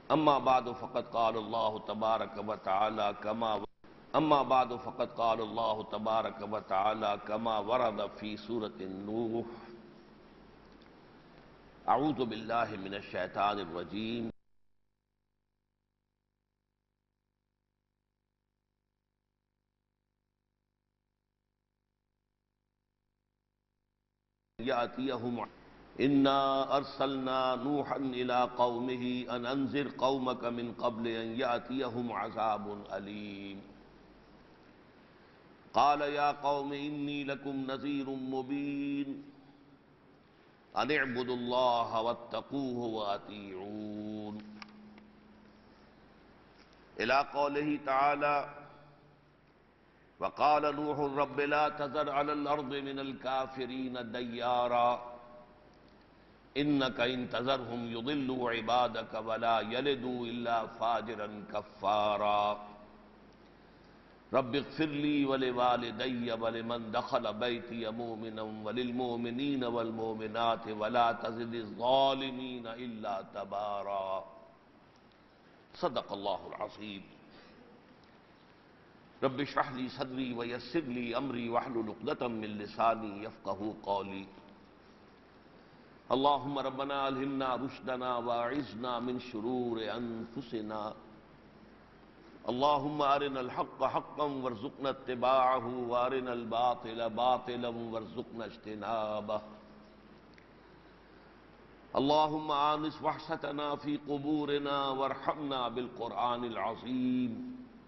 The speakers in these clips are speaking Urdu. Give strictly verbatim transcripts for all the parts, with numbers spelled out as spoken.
اما بعد فقد قال الله تبارك وتعالى كما اما بعد فقد قال الله تبارك وتعالى كما ورد في سورة النوح. اعوذ بالله من الشیطان الرجیم. یاتیہم انا ارسلنا نوحا الى قومه ان انذر قومك من قبل ان یاتیہم عذاب علیم. قال يا قوم انی لکم نذیر مبین ان اعبدوا الله واتقوه واطیعون. الى قوله تعالی وقال نوح رب لا تذر على الارض من الكافرين ديارا انك ان تذرهم يضلوا عبادك ولا يلدوا الا فاجرا كفارا. رب اغفر لي ولوالدي ولمن دخل بيتي مؤمنا وللمؤمنين والمؤمنات ولا تزد الظالمين الا تبارا. صدق الله العظيم. رب اشرح لي صدري ويسر لي امري واحلل عقدة من لساني يفقهوا قولي. اللهم ربنا الهمنا رشدنا واعذنا من شرور انفسنا. اللهم ارنا الحق حقا وارزقنا اتباعه وارنا الباطل باطلا وارزقنا اجتنابه. اللهم آنس وحشتنا في قبورنا وارحمنا بالقرآن العظيم.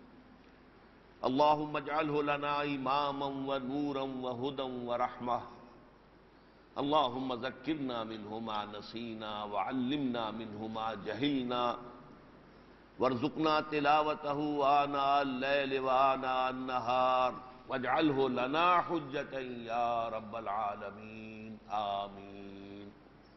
اللهم اجعله لنا اماما ونورا وهدى ورحمة. اللهم ذكرنا منه ما نسينا وعلمنا منه ما جهلنا وارزقنا تلاوته آناء الليل وآناء النهار واجعله لنا حجة يا رب العالمين آمين.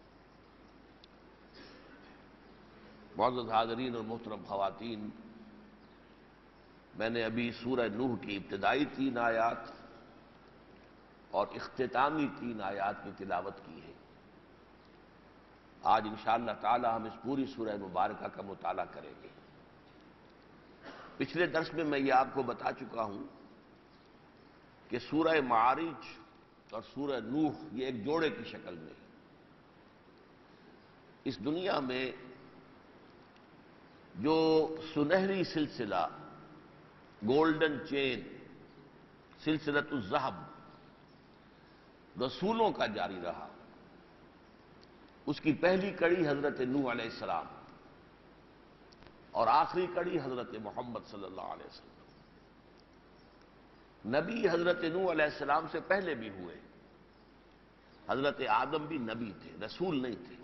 معزز حاضرین اور محترم خواتین، میں نے ابھی سورہ نوح کی ابتدائی تین آیات اور اختتامی تین آیات کی تلاوت کی ہے. آج انشاءاللہ تعالی ہم اس پوری سورہ مبارکہ کا مطالعہ کریں گے. پچھلے درس میں میں یہ آپ کو بتا چکا ہوں کہ سورہ معارج اور سورہ نوح یہ ایک جوڑے کی شکل میں اس دنیا میں جو سنہری سلسلہ گولڈن چین سلسلۃ الذہب رسولوں کا جاری رہا، اس کی پہلی کڑی حضرت نوح علیہ السلام اور آخری کڑی حضرت محمد صلی اللہ علیہ وسلم. نبی حضرت نوح علیہ السلام سے پہلے بھی ہوئے. حضرت آدم بھی نبی تھے، رسول نہیں تھے.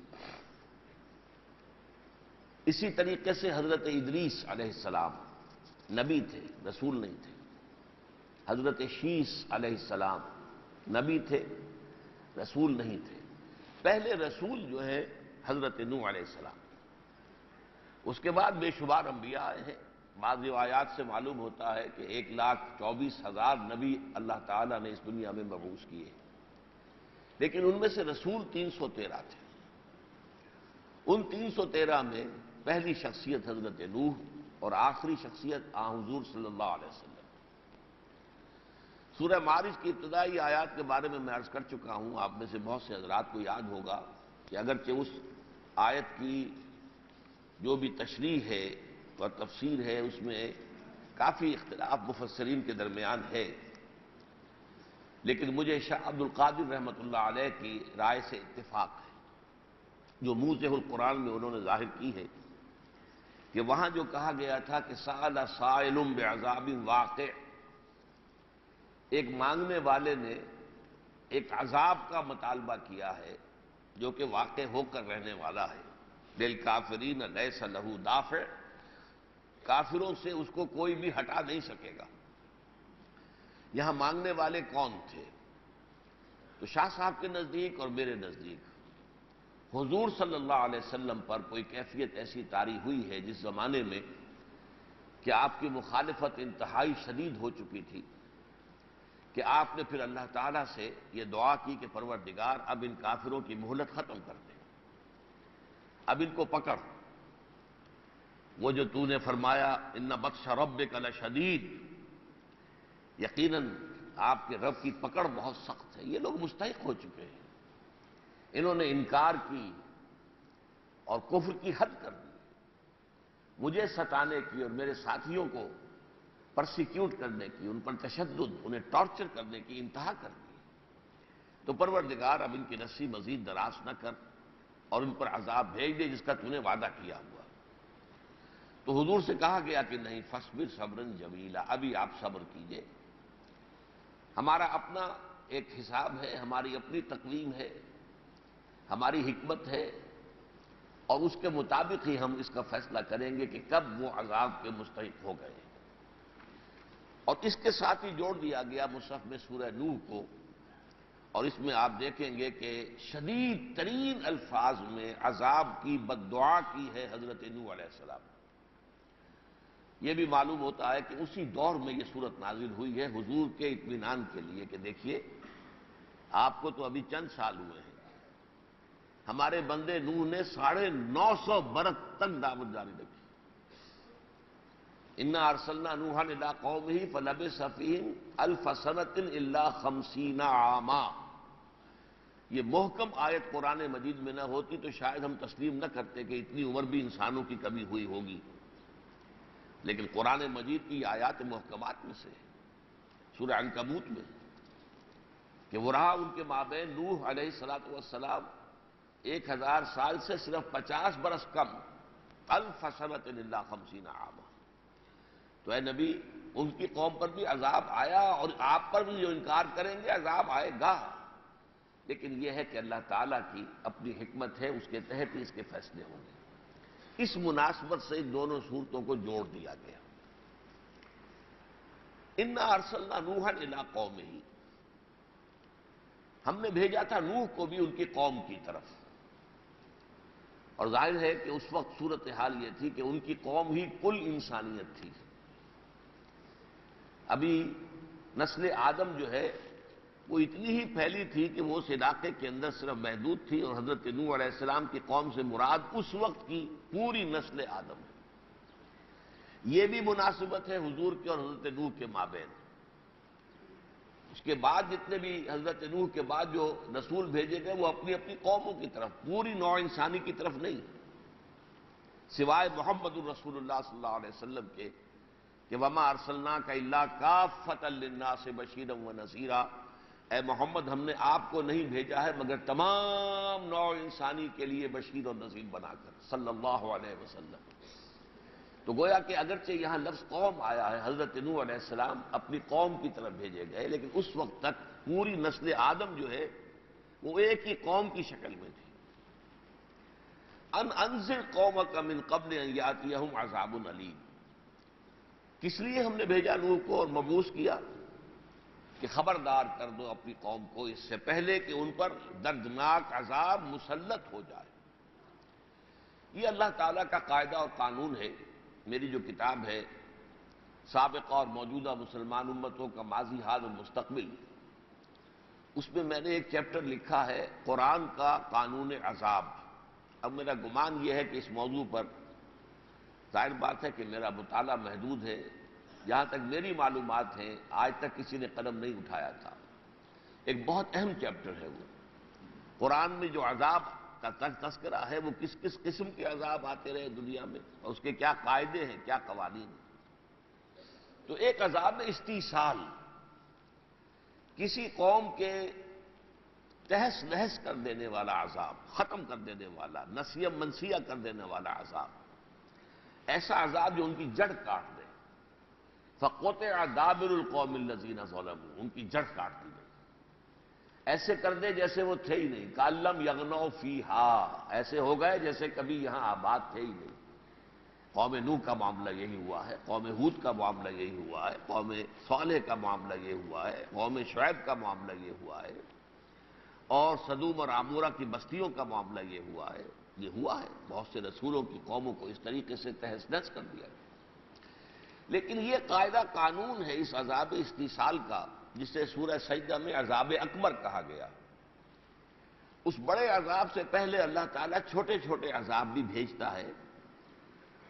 اسی طریقے سے حضرت ادریس علیہ السلام نبی تھے، رسول نہیں تھے. حضرت شیس علیہ السلام نبی تھے، رسول نہیں تھے. پہلے رسول جو ہے حضرت نوح علیہ السلام. اس کے بعد بے شمار انبیاء آئے ہیں. بعض روایات سے معلوم ہوتا ہے کہ ایک لاکھ چوبیس ہزار نبی اللہ تعالیٰ نے اس دنیا میں مبعوث کیے، لیکن ان میں سے رسول تین سو تیرہ تھے. ان تین سو تیرہ میں پہلی شخصیت حضرت نوح اور آخری شخصیت آن حضور صلی اللہ علیہ وسلم. سورہ معارج کی ابتدائی آیات کے بارے میں میں عرض کر چکا ہوں. آپ میں سے بہت سے حضرات کو یاد ہوگا کہ اگرچہ اس آیت کی جو بھی تشریح ہے اور تفسیر ہے اس میں کافی اختلاف مفسرین کے درمیان ہے، لیکن مجھے شاہ عبد القادر رحمۃ اللہ علیہ کی رائے سے اتفاق ہے جو موضح القرآن میں انہوں نے ظاہر کی ہے کہ وہاں جو کہا گیا تھا کہ سأل سائل بعذاب واقع، ایک مانگنے والے نے ایک عذاب کا مطالبہ کیا ہے جو کہ واقع ہو کر رہنے والا ہے. للکافرین لیس لہ دافع، کافروں سے اس کو کوئی بھی ہٹا نہیں سکے گا. یہاں مانگنے والے کون تھے؟ تو شاہ صاحب کے نزدیک اور میرے نزدیک حضور صلی اللہ علیہ وسلم پر کوئی کیفیت ایسی طاری ہوئی ہے جس زمانے میں کہ آپ کی مخالفت انتہائی شدید ہو چکی تھی، کہ آپ نے پھر اللہ تعالیٰ سے یہ دعا کی کہ پروردگار اب ان کافروں کی مہلت ختم کر دے، اب ان کو پکڑ. وہ جو تو نے فرمایا ان بطش ربک لشدید، یقیناً آپ کے رب کی پکڑ بہت سخت ہے. یہ لوگ مستحق ہو چکے ہیں، انہوں نے انکار کی اور کفر کی حد کر دی، مجھے ستانے کی اور میرے ساتھیوں کو پرسیکیوٹ کرنے کی، ان پر تشدد، انہیں ٹارچر کرنے کی انتہا کر دی. تو پروردگار اب ان کی رسی مزید دراز نہ کر اور ان پر عذاب بھیج دے جس کا تو نے وعدہ کیا ہوا. تو حضور سے کہا گیا کہ نہیں، فاصبر صبرا جمیلا، ابھی آپ صبر کیجئے. ہمارا اپنا ایک حساب ہے، ہماری اپنی تقویم ہے، ہماری حکمت ہے، اور اس کے مطابق ہی ہم اس کا فیصلہ کریں گے کہ کب وہ عذاب کے مستحق ہو گئے. اور اس کے ساتھ ہی جوڑ دیا گیا مصحف میں سورہ نوح کو، اور اس میں آپ دیکھیں گے کہ شدید ترین الفاظ میں عذاب کی بد دعا کی ہے حضرت نوح علیہ السلام. یہ بھی معلوم ہوتا ہے کہ اسی دور میں یہ صورت نازل ہوئی ہے حضور کے اطمینان کے لیے کہ دیکھیے آپ کو تو ابھی چند سال ہوئے ہیں، ہمارے بندے نوح نے ساڑھے نو سو برس تک دعوت جاری رکھی. انا ارسلنا نوحا الی قومہ فلبث فیہم الف سنۃ الا خمسین عاما. یہ محکم آیت قرآن مجید میں نہ ہوتی تو شاید ہم تسلیم نہ کرتے کہ اتنی عمر بھی انسانوں کی کبھی ہوئی ہوگی، لیکن قرآن مجید کی آیات محکمات میں سے سورہ عنکبوت میں کہ وہ رہا ان کے مابین نوح علیہ الصلوۃ والسلام ایک ہزار سال سے صرف پچاس برس کم، الف سنۃ الا خمسین عاما. تو اے نبی ان کی قوم پر بھی عذاب آیا اور آپ پر بھی جو انکار کریں گے عذاب آئے گا، لیکن یہ ہے کہ اللہ تعالیٰ کی اپنی حکمت ہے، اس کے تحت ہی اس کے فیصلے ہوں گے. اس مناسبت سے ان دونوں صورتوں کو جوڑ دیا گیا. انا ارسلنا نوحا الی قومہ، ہم نے بھیجا تھا نوح کو بھی ان کی قوم کی طرف. اور ظاہر ہے کہ اس وقت صورتحال یہ تھی کہ ان کی قوم ہی کل انسانیت تھی. ابھی نسل آدم جو ہے وہ اتنی ہی پھیلی تھی کہ وہ اس علاقے کے اندر صرف محدود تھی، اور حضرت نوح علیہ السلام کی قوم سے مراد اس وقت کی پوری نسل آدم ہے. یہ بھی مناسبت ہے حضور کے اور حضرت نوح کے مابین. اس کے بعد جتنے بھی حضرت نوح کے بعد جو رسول بھیجے گئے وہ اپنی اپنی قوموں کی طرف، پوری نوع انسانی کی طرف نہیں، سوائے محمد الرسول اللہ صلی اللہ علیہ وسلم کے کہ وما ارسلناک الا کافۃ للناس بشیرا ونذیرا. اے محمد ہم نے آپ کو نہیں بھیجا ہے مگر تمام نوع انسانی کے لیے بشیر اور نذیر بنا کر، صلی اللہ علیہ وسلم. تو گویا کہ اگرچہ یہاں لفظ قوم آیا ہے، حضرت نوح علیہ السلام اپنی قوم کی طرف بھیجے گئے، لیکن اس وقت تک پوری نسل آدم جو ہے وہ ایک ہی قوم کی شکل میں تھی. ان انذر قومک من قبل ان یاتیہم عذاب علیم. کس لیے ہم نے بھیجا نوح کو اور مبعوث کیا؟ کہ خبردار کر دو اپنی قوم کو اس سے پہلے کہ ان پر دردناک عذاب مسلط ہو جائے. یہ اللہ تعالیٰ کا قاعدہ اور قانون ہے. میری جو کتاب ہے سابقہ اور موجودہ مسلمان امتوں کا ماضی، حال اور مستقبل، اس میں میں نے ایک چیپٹر لکھا ہے قرآن کا قانون عذاب. اب میرا گمان یہ ہے کہ اس موضوع پر ظاہر بات ہے کہ میرا مطالعہ محدود ہے، جہاں تک میری معلومات ہیں آج تک کسی نے قلم نہیں اٹھایا تھا. ایک بہت اہم چیپٹر ہے وہ. قرآن میں جو عذاب کا تذکرہ ہے وہ کس کس قسم کے عذاب آتے رہے دنیا میں اور اس کے کیا قاعدے ہیں، کیا قوانین ہیں. تو ایک عذاب استیصال، کسی قوم کے تہس نہس کر دینے والا عذاب، ختم کر دینے والا، نسیہ منسیہ کر دینے والا عذاب، ایسا عذاب جو ان کی جڑ کاٹ دے. فَقُطِعَ دَابِرُ الْقَوْمِ الَّذِينَ ظَلَمُوا، ان کی جڑ کاٹ دی گئی، ایسے کر دے جیسے وہ تھے ہی نہیں. کَأَلَّمْ يَغْنَوْا فِيهَا، ایسے ہو گئے جیسے کبھی یہاں آباد تھے ہی نہیں. قوم نوح کا معاملہ یہی ہوا ہے، قوم ہود کا معاملہ یہی ہوا ہے، قوم صالح کا معاملہ یہ ہوا ہے، قوم شعیب کا معاملہ یہ ہوا ہے، اور سدوم اور عمورہ کی بستیوں کا معاملہ یہ ہوا ہے. یہ ہوا ہے، بہت سے رسولوں کی قوموں کو اس طریقے سے تہس نہس کر دیا. لیکن یہ قاعدہ قانون ہے اس عذاب استیصال کا، جسے سورہ سجدہ میں عذاب اکبر کہا گیا. اس بڑے عذاب سے پہلے اللہ تعالیٰ چھوٹے چھوٹے عذاب بھی بھیجتا ہے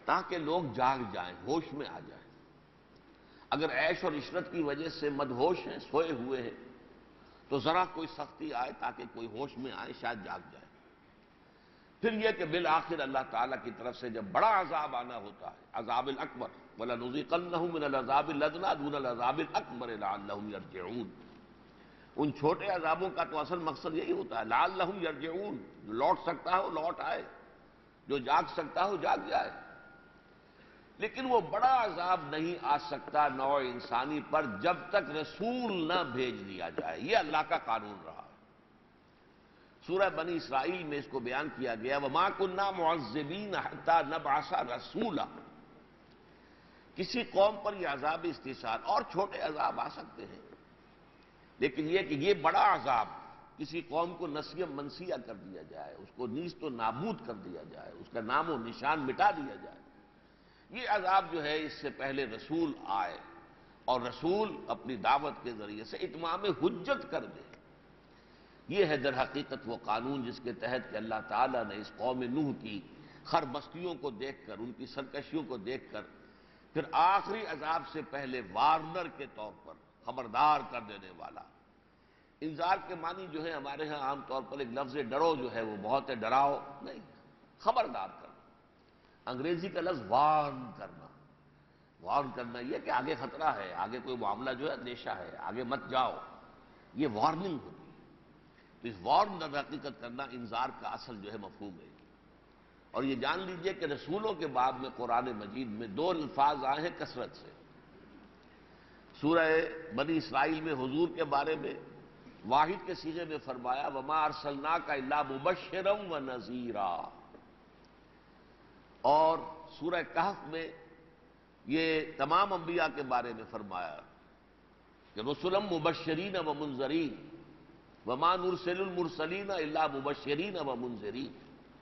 تاکہ لوگ جاگ جائیں، ہوش میں آ جائیں۔ اگر عیش اور عشرت کی وجہ سے مدہوش ہیں، سوئے ہوئے ہیں، تو ذرا کوئی سختی آئے تاکہ کوئی ہوش میں آئے، شاید جاگ جائے۔ پھر یہ کہ بالآخر اللہ تعالیٰ کی طرف سے جب بڑا عذاب آنا ہوتا ہے، عذاب الاکبر، وَلَنُذِيقَنَّهُم مِّنَ الْعَذَابِ الْأَدْنَىٰ دُونَ الْعَذَابِ الْأَكْبَرِ لَعَلَّهُمْ يَرْجِعُونَ، ان چھوٹے عذابوں کا تو اصل مقصد یہی ہوتا ہے، لَعَلَّهُمْ يَرْجِعُونَ، جو لوٹ سکتا ہے وہ لوٹ آئے، جو جاگ سکتا ہے وہ جاگ جائے۔ لیکن وہ بڑا عذاب نہیں آ سکتا نوع انسانی پر جب تک رسول نہ بھیج دیا جائے، یہ اللہ کا قانون رہا۔ سورہ بنی اسرائیل میں اس کو بیان کیا گیا، وَمَا كُنَّا مُعَذِّبِينَ حَتَّىٰ نَبْعَثَ رَسُولًا۔ کسی قوم پر یہ عذاب استحصال، اور چھوٹے عذاب آ سکتے ہیں، لیکن یہ کہ یہ بڑا عذاب کسی قوم کو نسیہ منسیہ کر دیا جائے، اس کو نیست و نابود کر دیا جائے، اس کا نام و نشان مٹا دیا جائے، یہ عذاب جو ہے اس سے پہلے رسول آئے اور رسول اپنی دعوت کے ذریعے سے اتمام حجت کر دے۔ یہ ہے در حقیقت وہ قانون جس کے تحت کہ اللہ تعالیٰ نے اس قوم نوح کی خربستیوں کو دیکھ کر، ان کی سرکشیوں کو دیکھ کر، پھر آخری عذاب سے پہلے وارنر کے طور پر، خبردار کر دینے والا۔ انذار کے معنی جو ہے ہمارے ہاں عام طور پر ایک لفظ ڈرو جو ہے وہ بہت ہے، ڈراؤ نہیں، خبردار کرنا۔ انگریزی کا لفظ وارن کرنا، وارن کرنا یہ کہ آگے خطرہ ہے، آگے کوئی معاملہ جو ہے اندیشہ ہے، آگے مت جاؤ، یہ وارننگ ہوتی ہے۔ تو اس وارن در حقیقت کرنا انذار کا اصل جو ہے مفہوم ہے۔ اور یہ جان لیجئے کہ رسولوں کے باب میں قرآن مجید میں دو الفاظ آئے ہیں کثرت سے۔ سورہ بنی اسرائیل میں حضور کے بارے میں واحد کے صیغے میں فرمایا، وَمَا أَرْسَلْنَاكَ إِلَّا مُبَشِّرًا وَنَذِيرًا، اور سورہ کہف میں یہ تمام انبیاء کے بارے میں فرمایا کہ رسلا مبشرین ومنذرین وما نرسل المرسلین الا مبشرین ومنذرین۔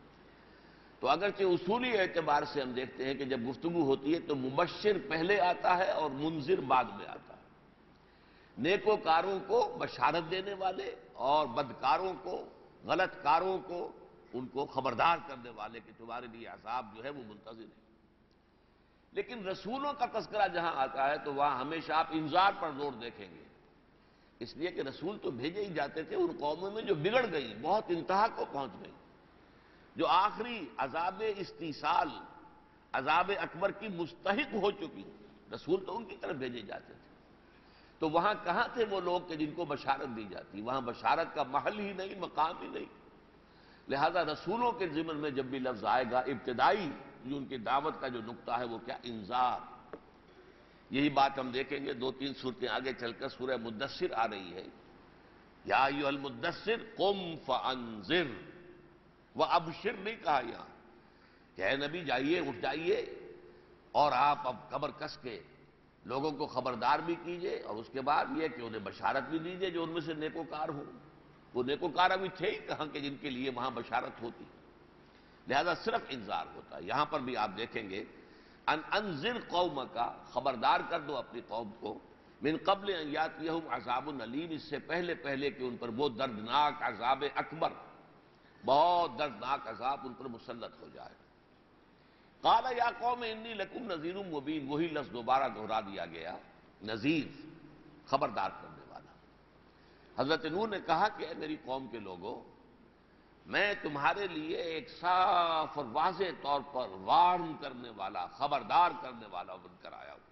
تو اگرچہ اصولی اعتبار سے ہم دیکھتے ہیں کہ جب گفتگو ہوتی ہے تو مبشر پہلے آتا ہے اور منذر بعد میں آتا ہے، نیکوکاروں کو بشارت دینے والے اور بدکاروں کو، غلط کاروں کو، ان کو خبردار کرنے والے کہ تمہارے لیے عذاب جو ہے وہ منتظر ہے۔ لیکن رسولوں کا تذکرہ جہاں آتا ہے تو وہاں ہمیشہ آپ انذار پر زور دیکھیں گے، اس لیے کہ رسول تو بھیجے ہی جاتے تھے ان قوموں میں جو بگڑ گئی، بہت انتہا کو پہنچ گئی، جو آخری عذاب استیصال، عذاب اکبر کی مستحق ہو چکی، رسول تو ان کی طرف بھیجے جاتے تھے۔ تو وہاں کہاں تھے وہ لوگ کہ جن کو بشارت دی جاتی؟ وہاں بشارت کا محل ہی نہیں، مقام ہی نہیں۔ لہذا رسولوں کے ضمن میں جب بھی لفظ آئے گا، ابتدائی جو ان کی دعوت کا جو نقطہ ہے وہ کیا؟ انذار۔ یہی بات ہم دیکھیں گے دو تین صورتیں آگے چل کر سورہ مدثر آ رہی ہے، یا ایھا المدثر قم فانذر، وابشر نہیں کہا یہاں کہ اے نبی جائیے، اٹھ جائیے اور آپ اب کمر کس کے لوگوں کو خبردار بھی کیجئے، اور اس کے بعد یہ کہ انہیں بشارت بھی دیجئے جو ان میں سے نیکوکار ہوں۔ وہ نیکوکار ابھی تھے ہی کہاں کہ جن کے لیے وہاں بشارت ہوتی، لہذا صرف انذار ہوتا ہے۔ یہاں پر بھی آپ دیکھیں گے ان انذر قومک، خبردار کر دو اپنی قوم کو، من قبل ان یاتیہم عذاب علیم، اس سے پہلے پہلے کہ ان پر وہ دردناک عذاب اکبر، بہت دردناک عذاب ان پر مسلط ہو جائے۔ قال یا قوم انی لکم نذیر مبین، وہی لفظ دوبارہ دہرا دیا گیا، نذیر، خبردار کرنے والا۔ حضرت نوح نے کہا کہ اے میری قوم کے لوگوں، میں تمہارے لیے ایک صاف اور واضح طور پر وارن کرنے والا، خبردار کرنے والا بن کر آیا ہوں،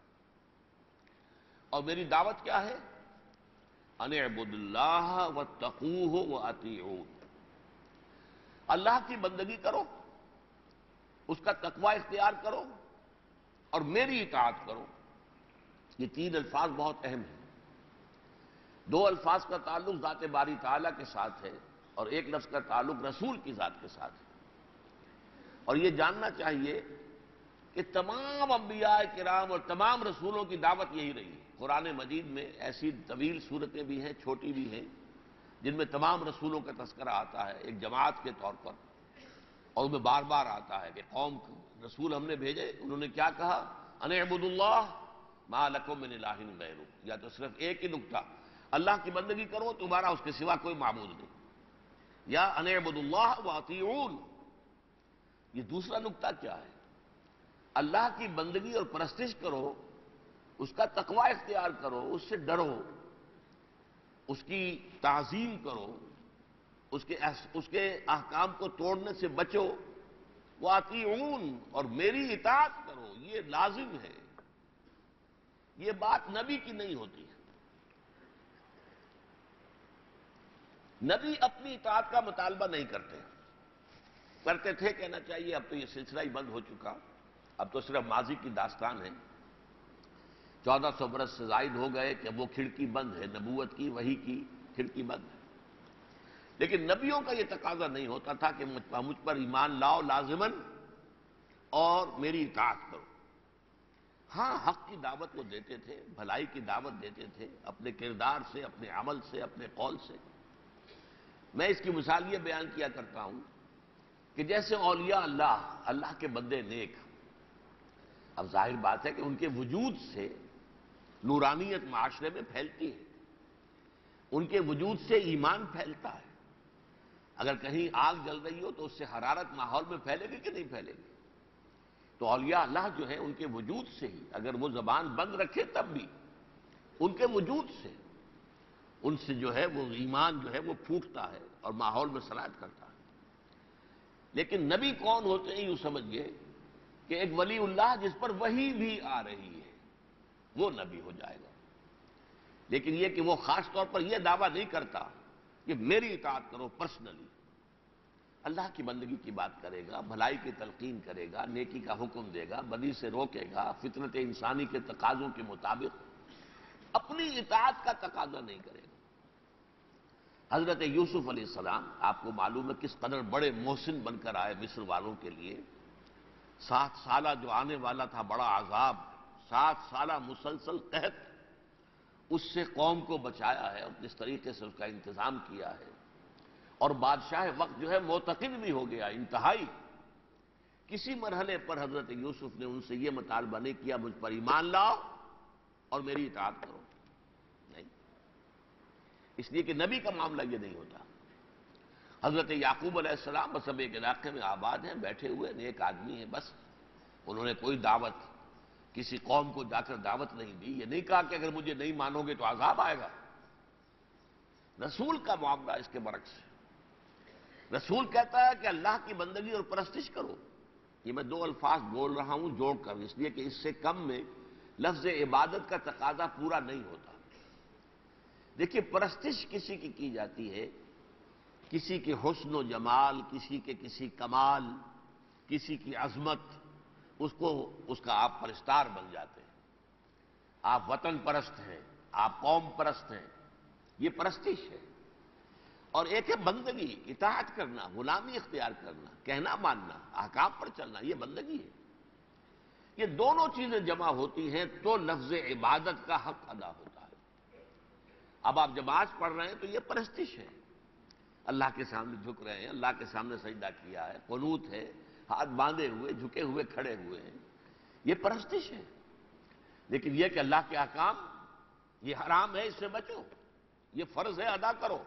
اور میری دعوت کیا ہے؟ ان اعبدوا اللہ واتقوہ واطیعون، اللہ کی بندگی کرو، اس کا تقوی اختیار کرو اور میری اطاعت کرو۔ یہ تین الفاظ بہت اہم ہیں۔ دو الفاظ کا تعلق ذات باری تعالیٰ کے ساتھ ہے اور ایک لفظ کا تعلق رسول کی ذات کے ساتھ ہے، اور یہ جاننا چاہیے کہ تمام انبیاء کرام اور تمام رسولوں کی دعوت یہی رہی ہے۔ قرآن مجید میں ایسی طویل صورتیں بھی ہیں، چھوٹی بھی ہیں، جن میں تمام رسولوں کا تذکرہ آتا ہے ایک جماعت کے طور پر، اور ان میں بار بار آتا ہے کہ قوم رسول ہم نے بھیجے، انہوں نے کیا کہا؟ ان اعبدوا اللہ ما لکم من الہ غیرہ، یا تو صرف ایک ہی نکتہ، اللہ کی بندگی کرو، تمہارا اس کے سوا کوئی معبود نہیں، یا ان اعبدوا اللہ واطیعون۔ یہ دوسرا نکتہ کیا ہے؟ اللہ کی بندگی اور پرستش کرو، اس کا تقوی اختیار کرو، اس سے ڈرو، اس کی تعظیم کرو، اس کے اس کے احکام کو توڑنے سے بچو، وَأَطِیعُونَ اور میری اطاعت کرو، یہ لازم ہے۔ یہ بات نبی کی نہیں ہوتی۔ نبی اپنی اطاعت کا مطالبہ نہیں کرتے، کرتے تھے کہنا چاہیے، اب تو یہ سلسلہ ہی بند ہو چکا، اب تو صرف ماضی کی داستان ہے، چودہ سو برس سے زائد ہو گئے کہ وہ کھڑکی بند ہے، نبوت کی وحی کی کھڑکی بند ہے۔ لیکن نبیوں کا یہ تقاضا نہیں ہوتا تھا کہ مجھ پر ایمان لاؤ لازماً اور میری اطاعت کرو۔ ہاں، حق کی دعوت وہ دیتے تھے، بھلائی کی دعوت دیتے تھے، اپنے کردار سے، اپنے عمل سے، اپنے قول سے۔ میں اس کی مثال یہ بیان کیا کرتا ہوں کہ جیسے اولیاء اللہ، اللہ کے بندے نیک، اب ظاہر بات ہے کہ ان کے وجود سے نورانیت معاشرے میں پھیلتی ہے، ان کے وجود سے ایمان پھیلتا ہے۔ اگر کہیں آگ جل رہی ہو تو اس سے حرارت ماحول میں پھیلے گی کہ نہیں پھیلے گی؟ تو اولیاء اللہ جو ہے ان کے وجود سے ہی، اگر وہ زبان بند رکھے تب بھی ان کے وجود سے، ان سے جو ہے وہ ایمان جو ہے وہ پھوٹتا ہے اور ماحول میں سرایت کرتا ہے۔ لیکن نبی کون ہوتے ہیں یوں سمجھئے کہ ایک ولی اللہ جس پر وحی بھی آ رہی ہے وہ نبی ہو جائے گا۔ لیکن یہ کہ وہ خاص طور پر یہ دعویٰ نہیں کرتا کہ میری اطاعت کرو پرسنلی، اللہ کی بندگی کی بات کرے گا، بھلائی کی تلقین کرے گا، نیکی کا حکم دے گا، بدی سے روکے گا، فطرت انسانی کے تقاضوں کے مطابق اپنی اطاعت کا تقاضا نہیں کرے گا۔ حضرت یوسف علیہ السلام آپ کو معلوم ہے کس قدر بڑے محسن بن کر آئے مصر والوں کے لیے۔ سات سالہ جو آنے والا تھا بڑا عذاب، سات سالہ مسلسل قحط، اس سے قوم کو بچایا ہے اور جس طریقے سے اس کا انتظام کیا ہے، اور بادشاہ وقت جو ہے معتقد بھی ہو گیا انتہائی۔ کسی مرحلے پر حضرت یوسف نے ان سے یہ مطالبہ نہیں کیا مجھ پر ایمان لاؤ اور میری اطاعت کرو، نہیں، اس لیے کہ نبی کا معاملہ یہ نہیں ہوتا۔ حضرت یعقوب علیہ السلام بس اب ایک علاقے میں آباد ہیں، بیٹھے ہوئے نیک آدمی ہیں، بس انہوں نے کوئی دعوت کسی قوم کو جا کر دعوت نہیں دی، یہ نہیں کہا کہ اگر مجھے نہیں مانو گے تو عذاب آئے گا۔ رسول کا معاملہ اس کے برعکس ہے۔ رسول کہتا ہے کہ اللہ کی بندگی اور پرستش کرو۔ یہ میں دو الفاظ بول رہا ہوں جوڑ کر، اس لیے کہ اس سے کم میں لفظ عبادت کا تقاضا پورا نہیں ہوتا۔ دیکھیے، پرستش کسی کی کی جاتی ہے، کسی کے حسن و جمال، کسی کے کسی کمال، کسی کی عظمت، اس کو اس کا آپ پرستار بن جاتے ہیں۔ آپ وطن پرست ہیں، آپ قوم پرست ہیں، یہ پرستش ہے۔ اور ایک ہے بندگی، اطاعت کرنا، غلامی اختیار کرنا، کہنا ماننا، احکام پر چلنا، یہ بندگی ہے۔ یہ دونوں چیزیں جمع ہوتی ہیں تو لفظ عبادت کا حق ادا ہوتا ہے۔ اب آپ نماز پڑھ رہے ہیں تو یہ پرستش ہے، اللہ کے سامنے جھک رہے ہیں، اللہ کے سامنے سجدہ کیا ہے، قنوت ہے، ہاتھ باندھے ہوئے جھکے ہوئے کھڑے ہوئے ہیں، یہ پرستش ہے۔ لیکن یہ کہ اللہ کے احکام، یہ حرام ہے اس سے بچو، یہ فرض ہے ادا کرو،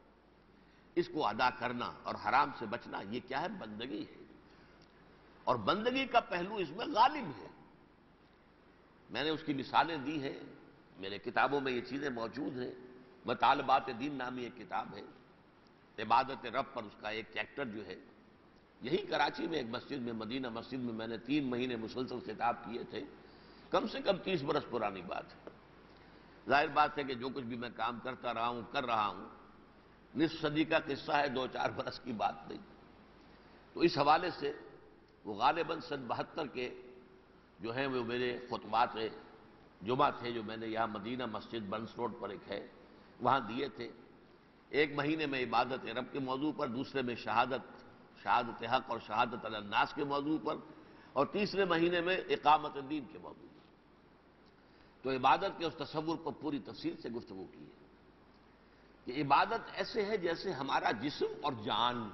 اس کو ادا کرنا اور حرام سے بچنا، یہ کیا ہے؟ بندگی ہے۔ اور بندگی کا پہلو اس میں غالب ہے۔ میں نے اس کی مثالیں دی ہیں، میرے کتابوں میں یہ چیزیں موجود ہیں۔ مطالبات دین نامی ایک کتاب ہے، عبادت رب پر اس کا ایک چیپٹر جو ہے، یہی کراچی میں ایک مسجد میں، مدینہ مسجد میں میں نے تین مہینے مسلسل خطاب کیے تھے، کم سے کم تیس برس پرانی بات ہے۔ ظاہر بات ہے کہ جو کچھ بھی میں کام کرتا رہا ہوں کر رہا ہوں، نصف صدی کا قصہ ہے، دو چار برس کی بات نہیں۔ تو اس حوالے سے وہ غالباً سن بہتر کے جو ہیں وہ میرے خطبات جمعہ تھے، جو میں نے یہاں مدینہ مسجد بنس روڈ پر ایک ہے وہاں دیے تھے۔ ایک مہینے میں عبادت رب کے موضوع پر، دوسرے میں شہادت شہادت حق اور شہادت علی الناس کے موضوع پر، اور تیسرے مہینے میں اقامت دین کے موضوع پر۔ تو عبادت کے اس تصور پر پوری تفصیل سے گفتگو کی ہے کہ عبادت ایسے ہے جیسے ہمارا جسم اور جان۔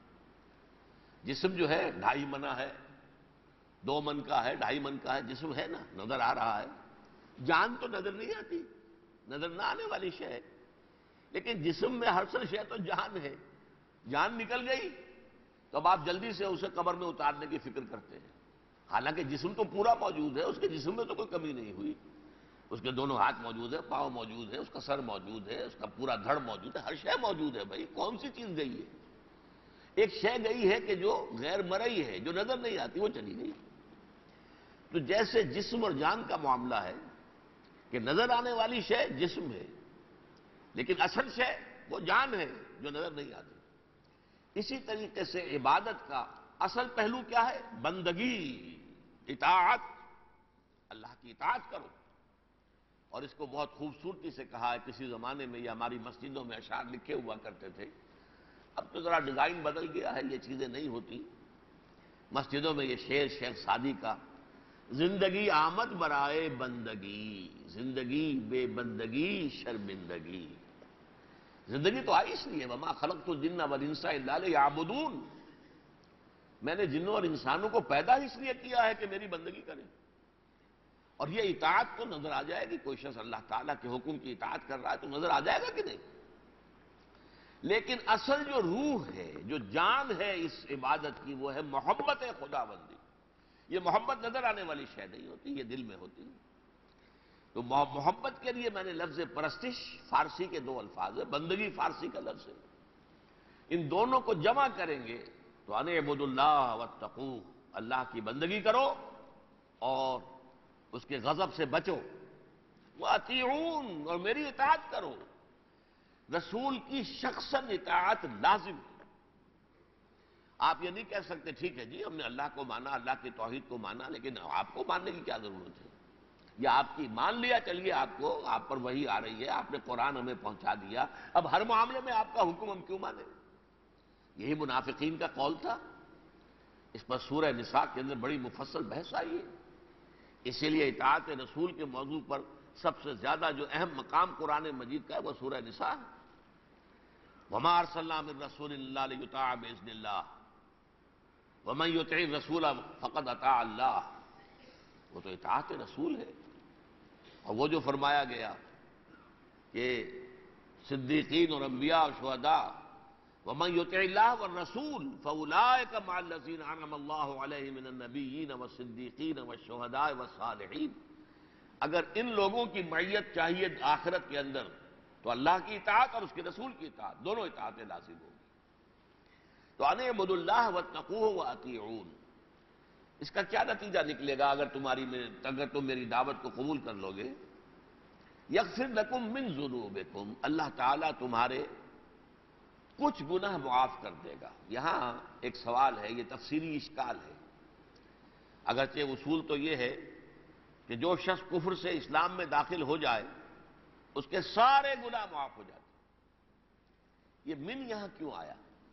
جسم جو ہے ڈھائی منہ ہے، دو من کا ہے، ڈھائی من کا ہے، جسم ہے نا، نظر آ رہا ہے۔ جان تو نظر نہیں آتی، نظر نہ آنے والی شے ہے، لیکن جسم میں ہر سر شے تو جان ہے۔ جان نکل گئی تو اب آپ جلدی سے اسے قبر میں اتارنے کی فکر کرتے ہیں، حالانکہ جسم تو پورا موجود ہے، اس کے جسم میں تو کوئی کمی نہیں ہوئی، اس کے دونوں ہاتھ موجود ہے، پاؤں موجود ہے، اس کا سر موجود ہے، اس کا پورا دھڑ موجود ہے، ہر شے موجود ہے بھائی، کون سی چیز گئی ہے؟ ایک شے گئی ہے کہ جو غیر مرئی ہے، جو نظر نہیں آتی، وہ چلی گئی۔ تو جیسے جسم اور جان کا معاملہ ہے کہ نظر آنے والی شے جسم ہے، لیکن اصل شے وہ جان ہے جو نظر نہیں آتی۔ اسی طریقے سے عبادت کا اصل پہلو کیا ہے؟ بندگی، اطاعت، اللہ کی اطاعت کرو۔ اور اس کو بہت خوبصورتی سے کہا ہے، کسی زمانے میں یہ ہماری مسجدوں میں اشعار لکھے ہوا کرتے تھے، اب تو ذرا ڈیزائن بدل گیا ہے، یہ چیزیں نہیں ہوتی۔ مسجدوں میں یہ شعر شیخ سعدی کا، زندگی آمد برائے بندگی، زندگی بے بندگی شرمندگی۔ زندگی تو آئی اس لیے، وما خلقت الجن والانس الا لیعبدون، میں نے جنوں اور انسانوں کو پیدا اس لیے کیا ہے کہ میری بندگی کریں۔ اور یہ اطاعت تو نظر آ جائے گی، کوئی شخص اللہ تعالیٰ کے حکم کی اطاعت کر رہا ہے تو نظر آ جائے گا کہ نہیں؟ لیکن اصل جو روح ہے، جو جان ہے اس عبادت کی، وہ ہے محبت خداوندی۔ یہ محبت نظر آنے والی شے نہیں ہوتی، یہ دل میں ہوتی ہے۔ تو محبت کے لیے میں نے لفظ پرستش، فارسی کے دو الفاظ ہے، بندگی فارسی کا لفظ ہے، ان دونوں کو جمع کریں گے تو ان اعبدوا اللہ واتقوہ، اللہ کی بندگی کرو اور اس کے غضب سے بچو، وَأَطِیعُونَ، اور میری اطاعت کرو۔ رسول کی شخصاً اطاعت لازم ہے۔ آپ یہ نہیں کہہ سکتے ٹھیک ہے جی ہم نے اللہ کو مانا، اللہ کی توحید کو مانا، لیکن آپ کو ماننے کی کیا ضرورت ہے؟ یا آپ کی مان لیا، چلیے آپ کو، آپ پر وحی آ رہی ہے، آپ نے قرآن ہمیں پہنچا دیا، اب ہر معاملے میں آپ کا حکم ہم کیوں مانیں؟ یہی منافقین کا قول تھا۔ اس پر سورہ نساء کے اندر بڑی مفصل بحث آئی ہے۔ اسی لیے اطاعت رسول کے موضوع پر سب سے زیادہ جو اہم مقام قرآن مجید کا ہے وہ سورہ نساء ہے۔ وَمَا أَرْسَلْنَا مِن رَّسُولٍ إِلَّا لِيُطَاعَ بِإِذْنِ اللَّهِ وَمَن يُطِعِ الرَّسُولَ فَقَدْ أَطَاعَ اللَّهَ، وہ تو اطاعت رسول ہے۔ اور وہ جو فرمایا گیا کہ صدیقین اور انبیاء اور شہداء، وَمَن يُطِعِ اللَّهَ وَالرَّسُولَ فَأُولَٰئِكَ مَعَ الَّذِينَ أَنْعَمَ اللَّهُ عَلَيْهِم مِّنَ النَّبِيِّينَ وَالصِّدِّيقِينَ وَالشُّهَدَاءِ وَالصَّالِحِينَ۔ اگر ان لوگوں کی معیت چاہیے آخرت کے اندر تو اللہ کی اطاعت اور اس کے رسول کی اطاعت، دونوں اطاعتیں لازم ہوں گی۔ تو ان اعبدوا اللہ واتقوہ واطیعون، اس کا کیا نتیجہ نکلے گا اگر تمہاری اگر تم میری دعوت کو قبول کر لو گے؟ یغفر لکم من ذنوبکم، اللہ تعالیٰ تمہارے کچھ گناہ معاف کر دے گا۔ یہاں ایک سوال ہے، یہ تفسیری اشکال ہے۔ اگرچہ اصول تو یہ ہے کہ جو شخص کفر سے اسلام میں داخل ہو جائے اس کے سارے گناہ معاف ہو جاتے، یہ من یہاں کیوں آیا؟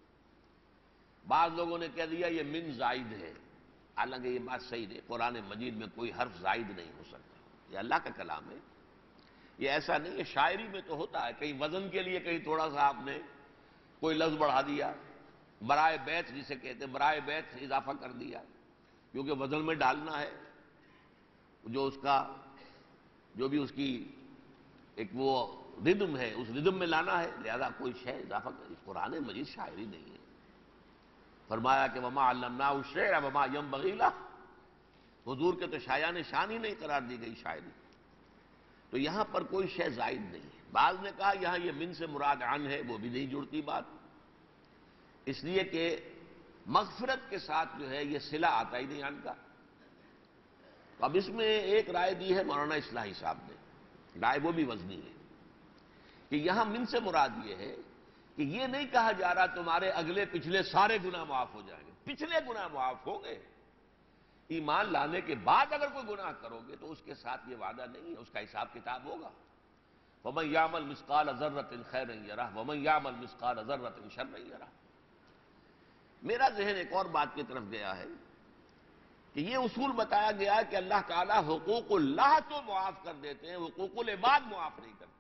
بعض لوگوں نے کہہ دیا یہ من زائد ہے، حالانکہ یہ بات صحیح نہیں، قرآن مجید میں کوئی حرف زائد نہیں ہو سکتا، یہ اللہ کا کلام ہے، یہ ایسا نہیں ہے۔ شاعری میں تو ہوتا ہے، کہیں وزن کے لیے کہیں تھوڑا سا آپ نے کوئی لفظ بڑھا دیا، برائے بیت جسے کہتے ہیں، برائے بیت اضافہ کر دیا، کیونکہ وزن میں ڈالنا ہے، جو اس کا جو بھی اس کی ایک وہ ردم ہے، اس ردم میں لانا ہے، لہذا کوئی شے اضافہ کر۔ قرآن مجید شاعری نہیں ہے۔ فرمایا کہ وما علمناہ الشعر وما ينبغی لہ، حضور کے تو شایان شان ہی نہیں قرار دی گئی شاعری، تو یہاں پر کوئی شے زائد نہیں ہے۔ بعض نے کہا یہاں یہ من سے مراد عن ہے، وہ بھی نہیں جڑتی بات، اس لیے کہ مغفرت کے ساتھ جو ہے یہ صلہ آتا ہی نہیں عن کا۔ اب اس میں ایک رائے دی ہے مولانا اصلاحی صاحب نے، رائے وہ بھی وزنی ہے، کہ یہاں من سے مراد یہ ہے کہ یہ نہیں کہا جا رہا تمہارے اگلے پچھلے سارے گناہ معاف ہو جائیں گے، پچھلے گناہ معاف ہوں گے، ایمان لانے کے بعد اگر کوئی گناہ کرو گے تو اس کے ساتھ یہ وعدہ نہیں ہے، اس کا حساب کتاب ہوگا۔ وَمَن يَعْمَلْ مِثْقَالَ ذَرَّةٍ خَيْرًا يَرَهُ وَمَن يَعْمَلْ مِثْقَالَ ذَرَّةٍ شَرًّا يَرَهُ۔ میرا ذہن ایک اور بات کی طرف گیا ہے کہ یہ اصول بتایا گیا ہے کہ اللہ تعالیٰ حقوق اللہ تو معاف کر دیتے ہیں، حقوق العباد معاف نہیں کرتے،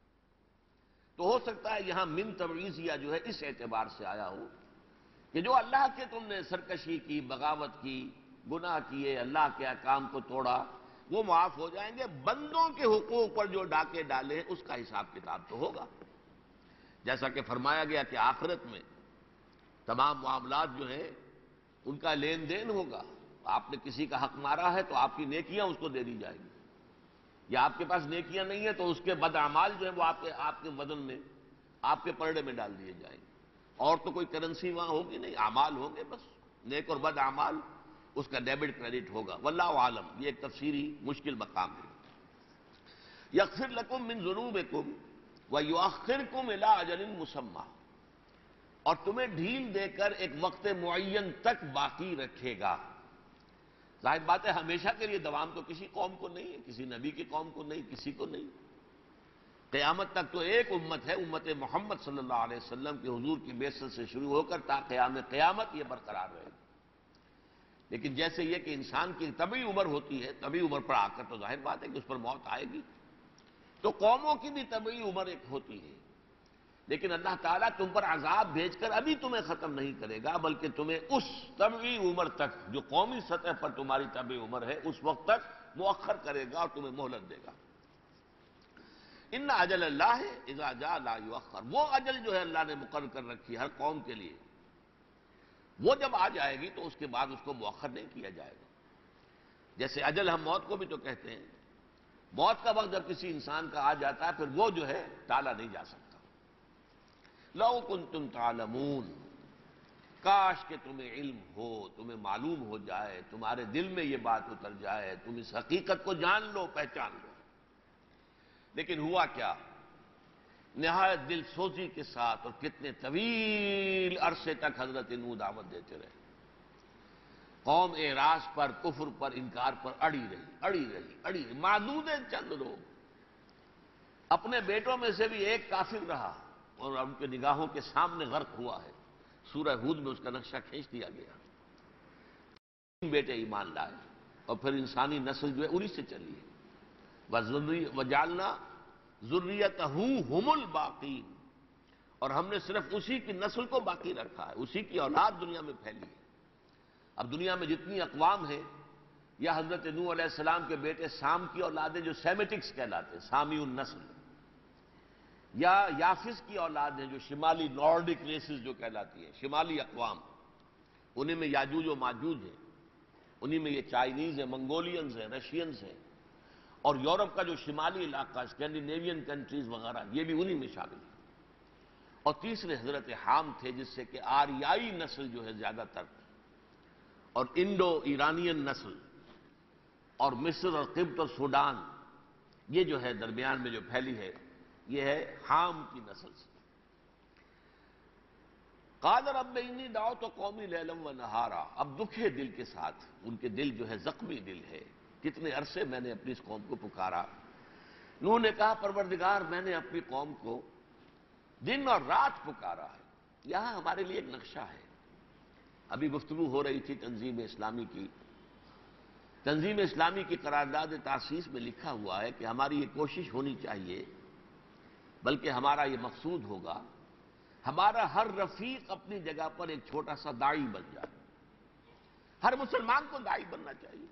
تو ہو سکتا ہے یہاں من تبعیضیہ جو ہے اس اعتبار سے آیا ہو کہ جو اللہ کے تم نے سرکشی کی، بغاوت کی، گناہ کیے، اللہ کے احکام کو توڑا، وہ معاف ہو جائیں گے، بندوں کے حقوق پر جو ڈاکے ڈالے اس کا حساب کتاب تو ہوگا۔ جیسا کہ فرمایا گیا کہ آخرت میں تمام معاملات جو ہیں ان کا لین دین ہوگا، آپ نے کسی کا حق مارا ہے تو آپ کی نیکیاں اس کو دے دی جائیں گی، یا آپ کے پاس نیکیاں نہیں ہیں تو اس کے بد اعمال جو ہیں وہ آپ کے آپ کے وزن میں، آپ کے پلڑے میں ڈال دیے جائیں گے۔ اور تو کوئی کرنسی وہاں ہوگی نہیں، اعمال ہوں گے بس، نیک اور بد اعمال، اس کا ڈیبٹ کریڈٹ ہوگا۔ واللہ عالم، یہ ایک تفسیری مشکل مقام ہے۔ یغفر لکم من ذنوبکم ویؤخرکم الی اجل مسمی، اور تمہیں ڈھیل دے کر ایک وقت معین تک باقی رکھے گا۔ ظاہر بات ہے ہمیشہ کے لیے دوام تو کسی قوم کو نہیں ہے، کسی نبی کی قوم کو نہیں، کسی کو نہیں۔ قیامت تک تو ایک امت ہے، امت محمد صلی اللہ علیہ وسلم کے حضور کی بعثت سے شروع ہو کر تا قیام قیامت یہ برقرار رہے گی۔ لیکن جیسے یہ کہ انسان کی طبعی عمر ہوتی ہے، طبعی عمر پر آ کر تو ظاہر بات ہے کہ اس پر موت آئے گی، تو قوموں کی بھی طبعی عمر ایک ہوتی ہے، لیکن اللہ تعالیٰ تم پر عذاب بھیج کر ابھی تمہیں ختم نہیں کرے گا، بلکہ تمہیں اس طبعی عمر تک جو قومی سطح پر تمہاری طبعی عمر ہے اس وقت تک مؤخر کرے گا اور تمہیں مہلت دے گا۔ ان اجل اللہ اذا جاء لا یؤخر، وہ اجل جو ہے اللہ نے مقرر کر رکھی ہر قوم کے لیے، وہ جب آ جائے گی تو اس کے بعد اس کو مؤخر نہیں کیا جائے گا۔ جیسے اجل ہم موت کو بھی تو کہتے ہیں، موت کا وقت جب کسی انسان کا آ جاتا ہے پھر وہ جو ہے ٹالا نہیں جا سکتا۔ لو کنتم تعلمون، کاش کہ تمہیں علم ہو، تمہیں معلوم ہو جائے، تمہارے دل میں یہ بات اتر جائے، تم اس حقیقت کو جان لو، پہچان لو۔ لیکن ہوا کیا؟ نہایت دل سوزی کے ساتھ اور کتنے طویل عرصے تک حضرت نوح دعوت دیتے رہے، قوم اعراض پر، کفر پر، انکار پر اڑی رہی اڑی رہی اڑی رہی معدود چند لوگ، اپنے بیٹوں میں سے بھی ایک کافر رہا اور ان کے نگاہوں کے سامنے غرق ہوا ہے۔ سورہ ہود میں اس کا نقشہ کھینچ دیا گیا، تین بیٹے ایمان لائے اور پھر انسانی نسل جو ہے انہی سے چلی ہے۔ وَجَعَلْنَا ذُرِّيَّتَهُ هُمُ الْبَاقِينَ، اور ہم نے صرف اسی کی نسل کو باقی رکھا ہے، اسی کی اولاد دنیا میں پھیلی ہے۔ اب دنیا میں جتنی اقوام ہیں، یا حضرت نوح علیہ السلام کے بیٹے سام کی اولادیں جو سیمیٹکس کہلاتے ہیں، سامی النسل، یا یافس کی اولاد ہیں جو شمالی نارڈک ریسز جو کہلاتی ہیں، شمالی اقوام، انہیں میں یاجوج و ماجوج ہیں، انہیں میں یہ چائنیز ہیں، منگولینز ہیں، رشینز ہیں، اور یورپ کا جو شمالی علاقہ اسکینڈینیوین کنٹریز وغیرہ یہ بھی انہی میں شامل ہیں۔ اور تیسرے حضرت حام تھے جس سے کہ آریائی نسل جو ہے زیادہ تر، اور انڈو ایرانین نسل، اور مصر اور قبط اور سوڈان، یہ جو ہے درمیان میں جو پھیلی ہے یہ ہے حام کی نسل سے۔ قال رب انی دعوت قومی لیلا ونہارا، اب دکھے دل کے ساتھ، ان کے دل جو ہے زخمی دل ہے، کتنے عرصے میں نے اپنی اس قوم کو پکارا۔ نوح نے کہا پروردگار میں نے اپنی قوم کو دن اور رات پکارا ہے۔ یہاں ہمارے لیے ایک نقشہ ہے، ابھی گفتگو ہو رہی تھی تنظیم اسلامی کی، تنظیم اسلامی کی قرارداد تاسیس میں لکھا ہوا ہے کہ ہماری یہ کوشش ہونی چاہیے، بلکہ ہمارا یہ مقصود ہوگا، ہمارا ہر رفیق اپنی جگہ پر ایک چھوٹا سا داعی بن جائے۔ ہر مسلمان کو داعی بننا چاہیے،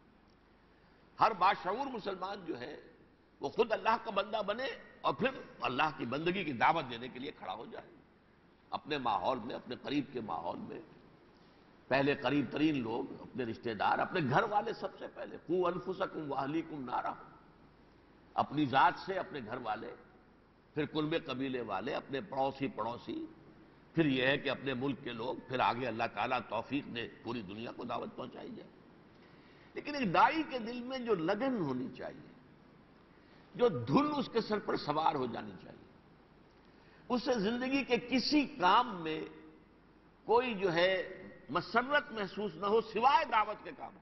ہر باشعور مسلمان جو ہے وہ خود اللہ کا بندہ بنے اور پھر اللہ کی بندگی کی دعوت دینے کے لیے کھڑا ہو جائے، اپنے ماحول میں، اپنے قریب کے ماحول میں، پہلے قریب ترین لوگ، اپنے رشتہ دار، اپنے گھر والے، سب سے پہلے قوا انفسکم واہلیکم نارا، اپنی ذات سے اپنے گھر والے، پھر کنبے قبیلے والے، اپنے پڑوسی پڑوسی، پھر یہ ہے کہ اپنے ملک کے لوگ، پھر آگے اللہ تعالیٰ توفیق دے پوری دنیا کو دعوت پہنچائی جائے۔ لیکن ایک داعی کے دل میں جو لگن ہونی چاہیے، جو دھن اس کے سر پر سوار ہو جانی چاہیے، اسے زندگی کے کسی کام میں کوئی جو ہے مسرت محسوس نہ ہو سوائے دعوت کے کام۔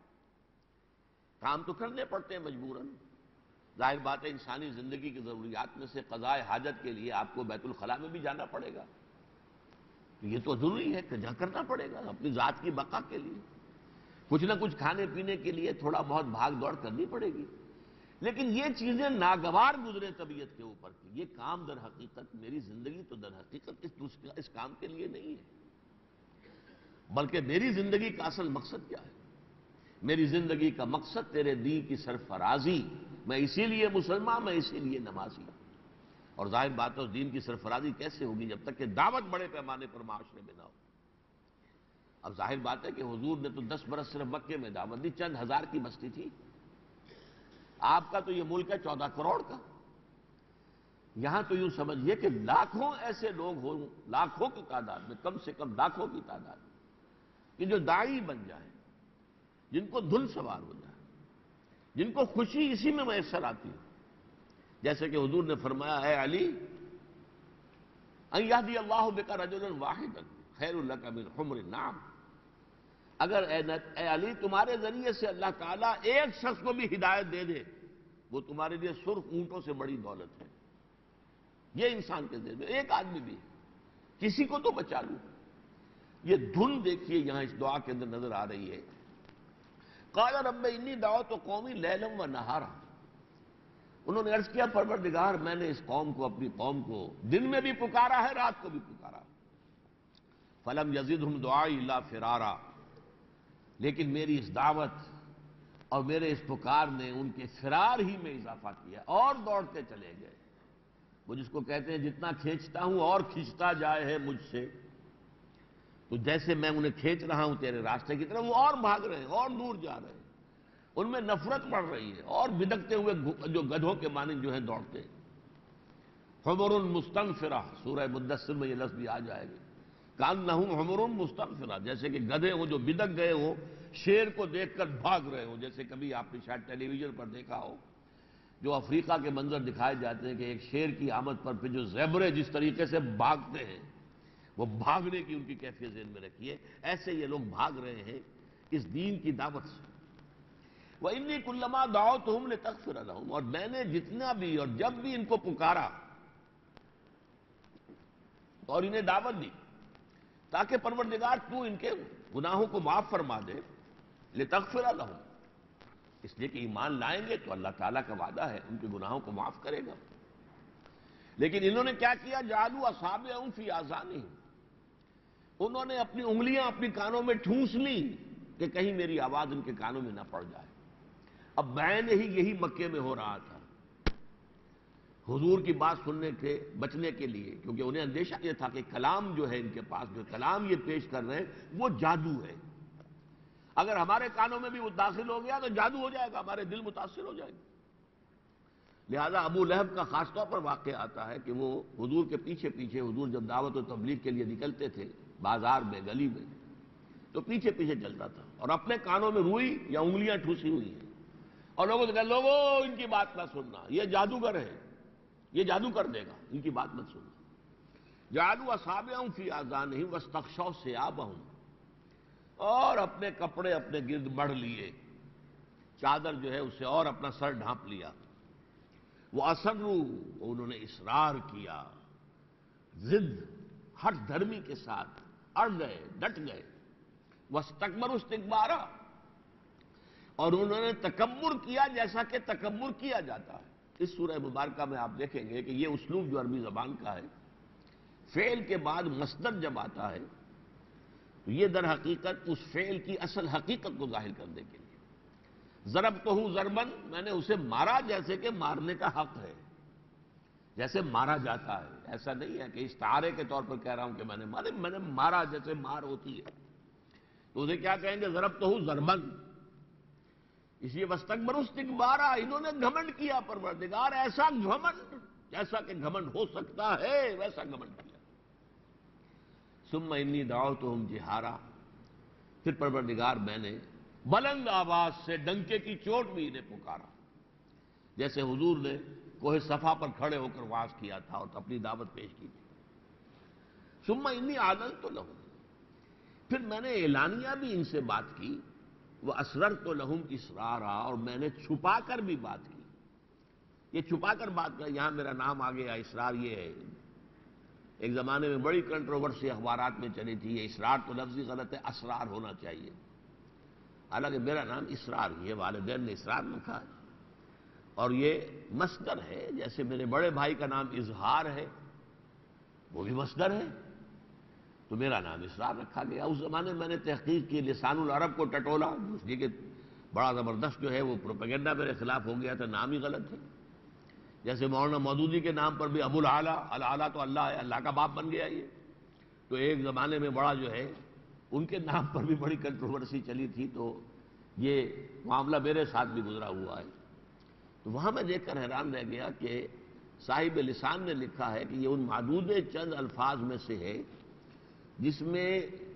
کام تو کرنے پڑتے ہیں مجبوراً، ظاہر بات ہے انسانی زندگی کی ضروریات میں سے قضاء حاجت کے لیے آپ کو بیت الخلاء میں بھی جانا پڑے گا، یہ تو ضروری ہے کہ جا کرنا پڑے گا اپنی ذات کی بقا کے لیے، کچھ نہ کچھ کھانے پینے کے لیے تھوڑا بہت بھاگ دوڑ کرنی پڑے گی، لیکن یہ چیزیں ناگوار گزرے طبیعت کے اوپر کی، یہ کام در حقیقت، میری زندگی تو در حقیقت اس اس کام کے لیے نہیں ہے، بلکہ میری زندگی کا اصل مقصد کیا ہے؟ میری زندگی کا مقصد تیرے دین کی سرفرازی، میں اسی لیے مسلمان، میں اسی لیے نمازی۔ اور ظاہر بات ہے اس دین کی سرفرازی کیسے ہوگی جب تک کہ دعوت بڑے پیمانے پر معاشرے میں نہ ہو۔ اب ظاہر بات ہے کہ حضور نے تو دس برس صرف مکے میں دعوت دی، چند ہزار کی بستی تھی. آپ کا تو یہ ملک ہے چودہ کروڑ کا. یہاں تو یوں سمجھیے کہ لاکھوں ایسے لوگ ہوں، لاکھوں کی تعداد میں، کم سے کم لاکھوں کی تعداد میں، کہ جو داعی بن جائیں، جن کو دھن سوار ہو جائے، جن کو خوشی اسی میں میسر آتی ہے. جیسے کہ حضور نے فرمایا، اے علی، ان یہدی اللہ بک رجلا واحدا خیر لک من حمر النعم. اگر اے اے علی تمہارے ذریعے سے اللہ تعالیٰ ایک شخص کو بھی ہدایت دے دے، وہ تمہارے لیے سرخ اونٹوں سے بڑی دولت ہے. یہ انسان کے ذہن میں ایک آدمی بھی کسی کو تو بچا لوں. یہ دھن دیکھیے یہاں اس دعا کے اندر نظر آ رہی ہے. قال رب انی دعوت قومی لیلا و نہارا. انہوں نے عرض کیا، پروردگار میں نے اس قوم کو، اپنی قوم کو دن میں بھی پکارا ہے، رات کو بھی پکارا. فلم یزدہم دعائی الا فرارا. لیکن میری اس دعوت اور میرے اس پکار نے ان کے فرار ہی میں اضافہ کیا، اور دوڑتے چلے گئے. وہ جس کو کہتے ہیں جتنا کھینچتا ہوں اور کھینچتا جائے ہے مجھ سے، تو جیسے میں انہیں کھینچ رہا ہوں تیرے راستے کی طرف، وہ اور بھاگ رہے ہیں اور دور جا رہے ہیں. ان میں نفرت بڑھ رہی ہے اور بدکتے ہوئے جو گدھوں کے مانند جو ہیں دوڑتے. حمر مستنفرہ، سورہ مدثر میں یہ لفظ بھی آ جائے گا. کأنہم حمر مستنفرہ، جیسے کہ گدھے ہوں جو بدک گئے ہوں، شیر کو دیکھ کر بھاگ رہے ہوں. جیسے کبھی آپ نے شاید ٹیلی ویژن پر دیکھا ہو، جو افریقہ کے منظر دکھائے جاتے ہیں کہ ایک شیر کی آمد پر پھر جو زیبرے جس طریقے سے بھاگتے ہیں، وہ بھاگنے کی ان کی کیفیت ذہن میں رکھیے. ایسے یہ لوگ بھاگ رہے ہیں اس دین کی دعوت سے. وَإِنِّي كُلَّمَا دَعَوْتُهُمْ لِتَغْفِرَ لَهُمْ. اور میں نے جتنا بھی اور جب بھی ان کو پکارا اور انہیں دعوت دی تاکہ پروردگار تو ان کے گناہوں کو معاف فرما دے. لِتَغْفِرَ لَهُمْ، اس لیے کہ ایمان لائیں گے تو اللہ تعالیٰ کا وعدہ ہے ان کے گناہوں کو معاف کرے گا. لیکن انہوں نے کیا کیا؟ جعلوا اصابعهم فی آذانہم. انہوں نے اپنی انگلیاں اپنی کانوں میں ٹھونس لی کہ کہیں میری آواز ان کے کانوں میں نہ پڑ جائے. اب میں نے ہی یہی مکے میں ہو رہا تھا حضور کی بات سننے کے بچنے کے لیے، کیونکہ انہیں اندیشہ یہ تھا کہ کلام جو ہے ان کے پاس، جو کلام یہ پیش کر رہے ہیں وہ جادو ہے. اگر ہمارے کانوں میں بھی وہ داخل ہو گیا تو جادو ہو جائے گا، ہمارے دل متاثر ہو جائے گا. لہذا ابو لہب کا خاص طور پر واقعہ آتا ہے کہ وہ حضور کے پیچھے پیچھے، حضور جب دعوت و تبلیغ کے لیے نکلتے تھے بازار میں، گلی میں، تو پیچھے پیچھے چلتا تھا اور اپنے کانوں میں روئی یا انگلیاں ٹھوسی ہوئی ہیں، اور لوگوں سے کہا، لوگوں ان کی بات نہ سننا، یہ جادوگر ہے، یہ جادو کر دے گا، ان کی بات مت سننا. جعلوا اصابعهم فی آذانہم واستغشوا ثیابہم. اور اپنے کپڑے اپنے گرد مڑ لیے، چادر جو ہے اسے اور اپنا سر ڈھانپ لیا. وہ اصروا، انہوں نے اصرار کیا، ضد، ہٹ دھرمی کے ساتھ اڑ گئے، ڈٹ گئے. واستکبروا استکبارا، اور انہوں نے تکبر کیا جیسا کہ تکبر کیا جاتا ہے. اس سورہ مبارکہ میں آپ دیکھیں گے کہ یہ اسلوب جو عربی زبان کا ہے، فعل کے بعد مصدر جب آتا ہے تو یہ در حقیقت اس فعل کی اصل حقیقت کو ظاہر کرنے کے لیے. ضربتہ ضربا، میں نے اسے مارا جیسے کہ مارنے کا حق ہے، جیسے مارا جاتا ہے. ایسا نہیں ہے کہ استعارے کے طور پر کہہ رہا ہوں کہ میں نے مارے میں نے مارا جیسے مار ہوتی ہے، تو اسے کیا کہیں گے؟ ضربتہ ضربا. اس لیے واستکبروا استکبارا، انہوں نے گھمنڈ کیا. پروردگار ایسا گھمنڈ جیسا کہ گھمنڈ ہو سکتا ہے ویسا گھمنڈ کیا. ثم انی دعوتہم جہارا، پھر پروردگار میں نے بلند آواز سے ڈنکے کی چوٹ بھی انہیں پکارا، جیسے حضور نے کوہ صفا پر کھڑے ہو کر وعظ کیا تھا اور اپنی دعوت پیش کی تھی. ثم انی اعلنت لہم، پھر میں نے اعلانیہ بھی ان سے بات کی. وہ اسررت لہم اسرارا، اور میں نے چھپا کر بھی بات کی. یہ چھپا کر بات کر، یہاں میرا نام آ گیا. اسرار یہ ہے، ایک زمانے میں بڑی کنٹروورسی اخبارات میں چلی تھی، یہ اسرار تو لفظی غلط ہے، اسرار ہونا چاہیے. حالانکہ میرا نام اسرار ہی ہے، والدین نے اسرار لکھا ہے، اور یہ مصدر ہے. جیسے میرے بڑے بھائی کا نام اظہار ہے، وہ بھی مصدر ہے، تو میرا نام اسرار رکھا گیا. اس زمانے میں میں نے تحقیق کی، لسان العرب کو ٹٹولا، اس لیے کہ بڑا زبردست جو ہے وہ پروپیگنڈا میرے خلاف ہو گیا تھا، نام ہی غلط ہے. جیسے مولانا مودودی کے نام پر بھی ابو العلا، العلا تو اللہ ہے، اللہ کا باپ بن گیا یہ. تو ایک زمانے میں بڑا جو ہے ان کے نام پر بھی بڑی کنٹروورسی چلی تھی، تو یہ معاملہ میرے ساتھ بھی گزرا ہوا ہے۔ تو وہاں میں دیکھ کر حیران رہ گیا کہ صاحب لسان نے لکھا ہے کہ یہ ان معدود چند الفاظ میں سے ہے جس میں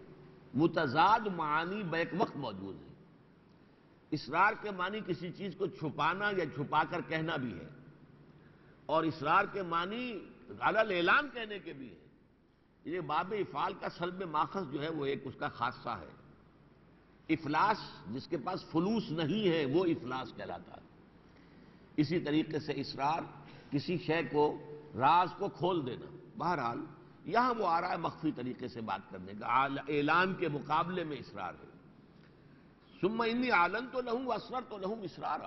متضاد معانی بیک وقت موجود ہیں۔ اصرار کے معنی کسی چیز کو چھپانا یا چھپا کر کہنا بھی ہے، اور اصرار کے معنی علی الاعلان کہنے کے بھی ہے۔ یہ باب افعال کا سلب ماخذ جو ہے وہ ایک اس کا خاصہ ہے۔ افلاس، جس کے پاس فلوس نہیں ہے وہ افلاس کہلاتا ہے۔ اسی طریقے سے اصرار، کسی شے کو راز کو کھول دینا۔ بہرحال یہاں وہ آ رہا ہے مخفی طریقے سے بات کرنے کا، اعلان کے مقابلے میں اصرار ہے۔ ثم انی اعلنت لهم واسررت لهم اسرارا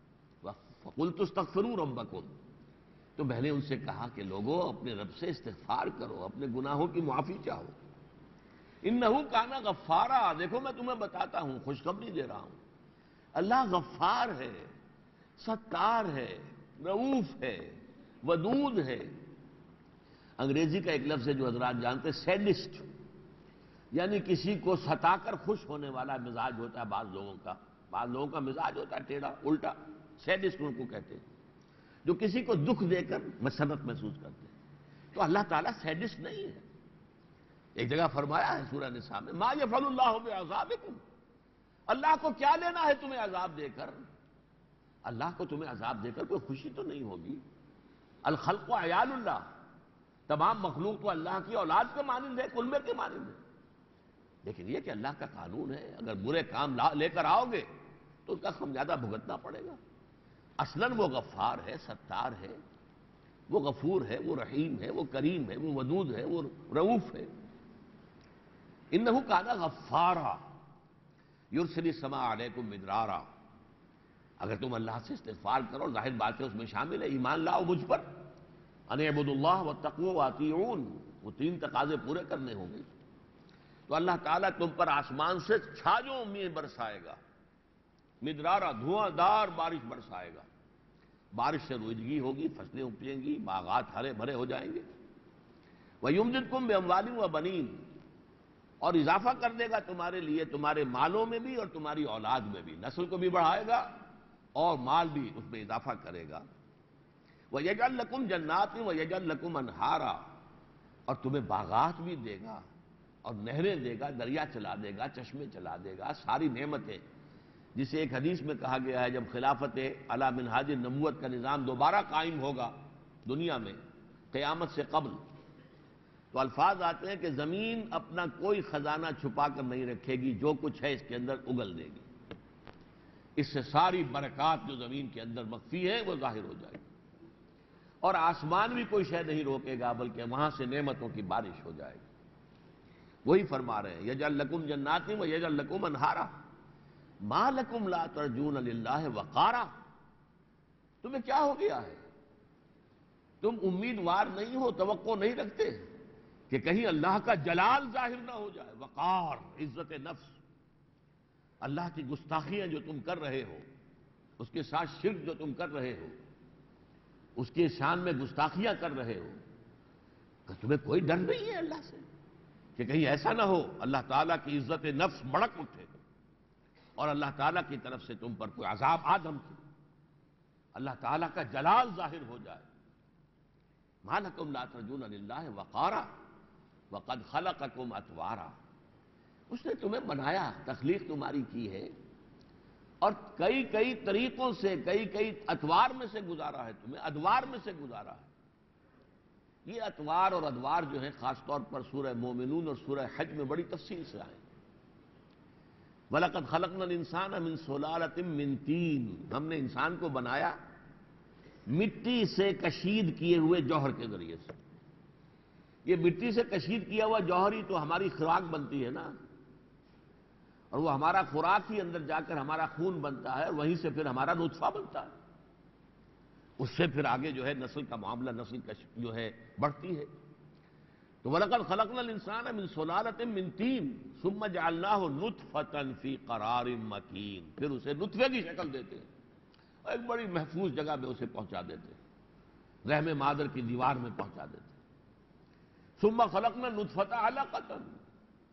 فقلت استغفروا ربکم۔ تو میں نے ان سے کہا کہ لوگوں اپنے رب سے استغفار کرو، اپنے گناہوں کی معافی چاہو۔ انہ کان غفارا، دیکھو میں تمہیں بتاتا ہوں، خوشخبری دے رہا ہوں، اللہ غفار ہے، ستار ہے، رؤوف ہے، ودود ہے۔ انگریزی کا ایک لفظ ہے جو حضرات جانتے ہیں، سیڈسٹ، یعنی کسی کو ستا کر خوش ہونے والا مزاج ہوتا ہے بعض لوگوں کا۔ بعض لوگوں کا مزاج ہوتا ہے ٹیڑھا الٹا، سیڈسٹ ان کو کہتے ہیں، جو کسی کو دکھ دے کر مسرت محسوس کرتے ہیں۔ تو اللہ تعالیٰ سیڈسٹ نہیں ہے۔ ایک جگہ فرمایا ہے سورہ نساء میں، ما یفعل اللہ بعذابکم، اللہ کو کیا لینا ہے تمہیں عذاب دے کر؟ اللہ کو تمہیں عذاب دے کر کوئی خوشی تو نہیں ہوگی۔ الخلق و عیال اللہ، تمام مخلوق تو اللہ کی اولاد کے مانند ہے، کلمے کے مانند ہے، لیکن یہ کہ اللہ کا قانون ہے، اگر برے کام لے کر آؤ گے تو اس کا خمیازہ بھگتنا پڑے گا۔ اصلاً وہ غفار ہے، ستار ہے، وہ غفور ہے، وہ رحیم ہے، وہ کریم ہے، وہ ودود ہے، وہ رؤوف ہے۔ انہ کان غفارا یرسل السماء علیکم مدرارا۔ اگر تم اللہ سے استغفار کرو، ظاہر بات ہے اس میں شامل ہے ایمان لاؤ مجھ پر، ان اعبدوا اللہ واتقوا واطیعون، وہ تین تقاضے پورے کرنے ہوں گے، تو اللہ تعالیٰ تم پر آسمان سے چھاجوں میں برسائے گا، مدرارا دھواں دار بارش برسائے گا۔ بارش سے روئیدگی ہوگی، فصلیں اپجیں گی، باغات ہرے بھرے ہو جائیں گے۔ وَيُمْدِدْكُمْ بِأَمْوَالٍ وَبَنِينَ، اور اضافہ کر دے گا تمہارے لیے تمہارے مالوں میں بھی اور تمہاری اولاد میں بھی، نسل کو بھی بڑھائے گا اور مال بھی اس میں اضافہ کرے گا۔ وَيَجْعَلْ لَكُمْ جَنَّاتٍ وَيَجْعَلْ لَكُمْ أَنْهَارًا، اور تمہیں باغات بھی دے گا اور نہریں دے گا، دریا چلا دے گا، چشمے چلا دے گا، ساری نعمتیں، جسے ایک حدیث میں کہا گیا ہے جب خلافت علی منہاج النبوت کا نظام دوبارہ قائم ہوگا دنیا میں قیامت سے قبل، تو الفاظ آتے ہیں کہ زمین اپنا کوئی خزانہ چھپا کر نہیں رکھے گی، جو کچھ ہے اس کے اندر اگل دے گی، اس سے ساری برکات جو زمین کے اندر مخفی ہے وہ ظاہر ہو جائے گی، اور آسمان بھی کوئی شے نہیں روکے گا بلکہ وہاں سے نعمتوں کی بارش ہو جائے گی۔ وہی فرما رہے ہیں یجعل لکم جنات ویجعل لکم انہارا ما لکم لا ترجون للہ وقارا، تمہیں کیا ہو گیا ہے؟ تم امیدوار نہیں ہو، توقع نہیں رکھتے کہ کہیں اللہ کا جلال ظاہر نہ ہو جائے، وقار، عزت نفس، اللہ کی گستاخیاں جو تم کر رہے ہو، اس کے ساتھ شرک جو تم کر رہے ہو، اس کے شان میں گستاخیاں کر رہے ہو، کہ تمہیں کوئی ڈر نہیں ہے اللہ سے کہ کہیں ایسا نہ ہو اللہ تعالیٰ کی عزت نفس بڑک اٹھے اور اللہ تعالیٰ کی طرف سے تم پر کوئی عذاب آدم کی، اللہ تعالیٰ کا جلال ظاہر ہو جائے۔ ما لکم لا ترجون للہ وقارا وقد خلقکم اطوارا، اس نے تمہیں بنایا، تخلیق تمہاری کی ہے، اور کئی کئی طریقوں سے، کئی کئی اتوار میں سے گزارا ہے، تمہیں ادوار میں سے گزارا ہے۔ یہ اتوار اور ادوار جو ہیں خاص طور پر سورہ مومنون اور سورہ حج میں بڑی تفصیل سے آئے۔ وَلَقَدْ خَلَقْنَا الْإِنسَانَ مِنْ صُلَالَةٍ مِّن طِينٍ، ہم نے انسان کو بنایا مٹی سے کشید کیے ہوئے جوہر کے ذریعے سے۔ یہ مٹی سے کشید کیا ہوا جوہر ہی تو ہماری خوراک بنتی ہے نا، اور وہ ہمارا خوراک ہی اندر جا کر ہمارا خون بنتا ہے، اور وہیں سے پھر ہمارا نطفہ بنتا ہے، اس سے پھر آگے جو ہے نسل کا معاملہ، نسل کا جو ہے بڑھتی ہے۔ تو وَلَقَدْ خَلَقْنَا الْإِنسَانَ مِنْ صُلَالَةٍ مِّن طِينٍ ثُمَّ جَعَلْنَاهُ نُطْفَةً فِي قَرَارٍ مَّكِينٍ، پھر اسے نطفے کی شکل دیتے ہیں اور ایک بڑی محفوظ جگہ میں اسے پہنچا دیتے ہیں، رحم مادر کی دیوار میں پہنچا دیتے ہیں۔ ثُمَّ خَلَقْنَا النُّطْفَةَ عَلَقَةً،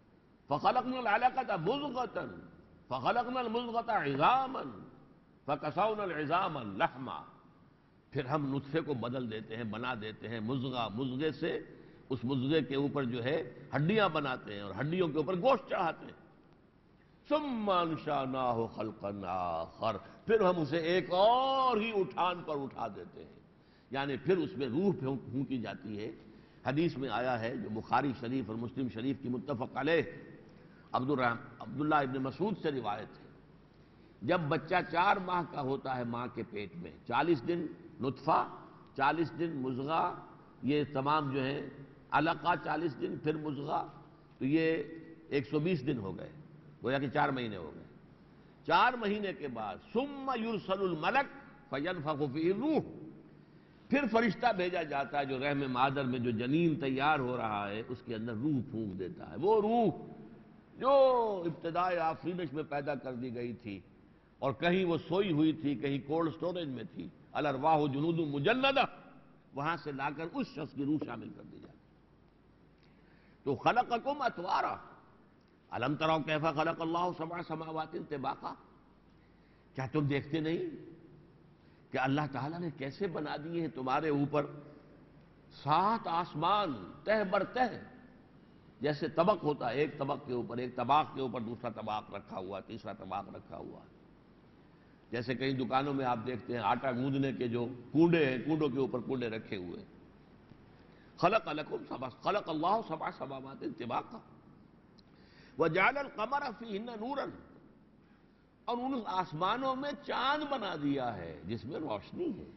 فخلقنا العلقۃ مضغۃ فخلقنا المضغۃ عظاما فکسونا العظام لحما، پھر ہم نطفے کو بدل دیتے ہیں، بنا دیتے ہیں مضغہ، مضغے سے اس مضغے کے اوپر جو ہے ہڈیاں بناتے ہیں اور ہڈیوں کے اوپر گوشت چڑھاتے ہیں۔ ثم انشأناہ خلقا آخر، پھر ہم اسے ایک اور ہی اٹھان پر اٹھا دیتے ہیں، یعنی پھر اس میں روح پھونکی جاتی ہے۔ حدیث میں آیا ہے جو بخاری شریف اور مسلم شریف کی متفق علیہ عبداللہ ابن مسعود سے روایت ہے، جب بچہ چار ماہ کا ہوتا ہے ماں کے پیٹ میں، چالیس دن نطفہ، چالیس دن مضغہ، یہ تمام جو ہے علقہ چالیس دن، پھر مضغہ، تو یہ ایک سو بیس دن ہو گئے، گویا کہ چار مہینے ہو گئے۔ چار مہینے کے بعد ثم یرسل الملک فینفخ فیہ الروح، پھر فرشتہ بھیجا جاتا ہے جو رحم مادر میں جو جنین تیار ہو رہا ہے اس کے اندر روح پھونک دیتا ہے، وہ روح جو ابتدائے آفرینش میں پیدا کر دی گئی تھی اور کہیں وہ سوئی ہوئی تھی، کہیں کولڈ سٹوریج میں تھی، الارواح جنود مجندہ، وہاں سے لا کر اس شخص کی روح شامل کر دی جاتی۔ تو خلقکم اطوارا، الم تروا کیف خلق اللہ سبع سماوات طباقا، کیا تم دیکھتے نہیں کہ اللہ تعالیٰ نے کیسے بنا دیے ہیں تمہارے اوپر سات آسمان تہ بر تہ، جیسے طبق ہوتا ہے، ایک طبق کے اوپر ایک طباق کے اوپر دوسرا طباق رکھا ہوا، تیسرا طباق رکھا ہوا، جیسے کئی دکانوں میں آپ دیکھتے ہیں آٹا گوندنے کے جو کنڈے ہیں، کنڈوں کے اوپر کنڈے رکھے ہوئے۔ خلق لکم سبع خلق اللہ سبع سماوات طباقا وجعل القمر فیہن نورا، اور ان آسمانوں میں چاند بنا دیا ہے جس میں روشنی ہے،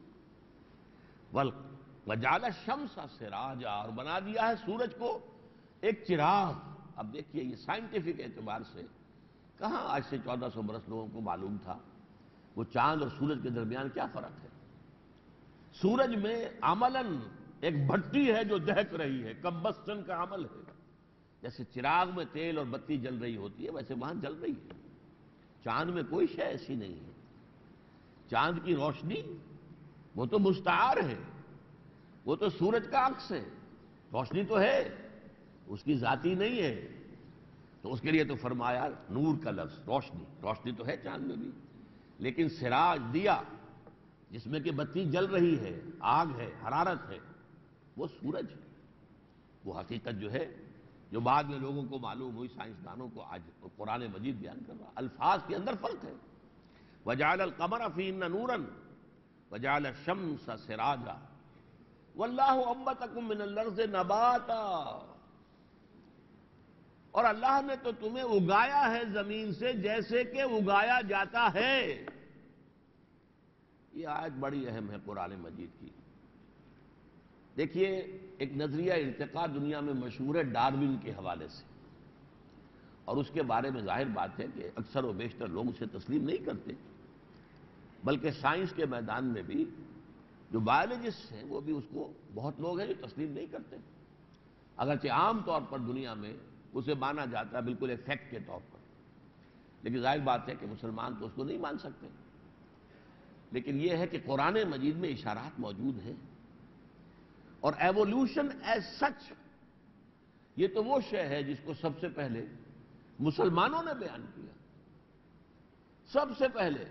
وجعل الشمس سراجا، اور بنا دیا ہے سورج کو ایک چراغ۔ اب دیکھیے یہ سائنٹیفک اعتبار سے کہاں آج سے چودہ سو برس لوگوں کو معلوم تھا وہ چاند اور سورج کے درمیان کیا فرق ہے۔ سورج میں عملاً ایک بھٹی ہے جو دہک رہی ہے، کمبسٹن کا عمل ہے، جیسے چراغ میں تیل اور بتی جل رہی ہوتی ہے ویسے وہاں جل رہی ہے۔ چاند میں کوئی شے ایسی نہیں ہے، چاند کی روشنی وہ تو مستعار ہے، وہ تو سورج کا عکس ہے، روشنی تو ہے، اس کی ذاتی نہیں ہے، تو اس کے لیے تو فرمایا نور کا لفظ، روشنی، روشنی تو ہے چاند میں بھی، لیکن سراج دیا جس میں کہ بتی جل رہی ہے، آگ ہے، حرارت ہے، وہ سورج ہے۔ وہ حقیقت جو ہے جو بعد میں لوگوں کو معلوم ہوئی، سائنسدانوں کو، آج قرآن مجید بیان کر رہا، الفاظ کے اندر فرق ہے۔ وجعل القمر فیہن نورا وجعل الشمس سراجا واللہ انبتکم من الارض نباتا، اور اللہ نے تو تمہیں اگایا ہے زمین سے جیسے کہ اگایا جاتا ہے۔ یہ آیت بڑی اہم ہے قرآن مجید کی۔ دیکھیے ایک نظریہ ارتقاء دنیا میں مشہور ہے ڈارون کے حوالے سے، اور اس کے بارے میں ظاہر بات ہے کہ اکثر و بیشتر لوگ اسے تسلیم نہیں کرتے، بلکہ سائنس کے میدان میں بھی جو بایولوجسٹ ہیں وہ بھی اس کو، بہت لوگ ہیں جو تسلیم نہیں کرتے، اگرچہ عام طور پر دنیا میں اسے مانا جاتا ہے بالکل ایک فیکٹ کے طور پر، لیکن ظاہر بات ہے کہ مسلمان تو اس کو نہیں مان سکتے۔ لیکن یہ ہے کہ قرآن مجید میں اشارات موجود ہیں، اور ایوولوشن ایز سچ یہ تو وہ شے ہے جس کو سب سے پہلے مسلمانوں نے بیان کیا، سب سے پہلے۔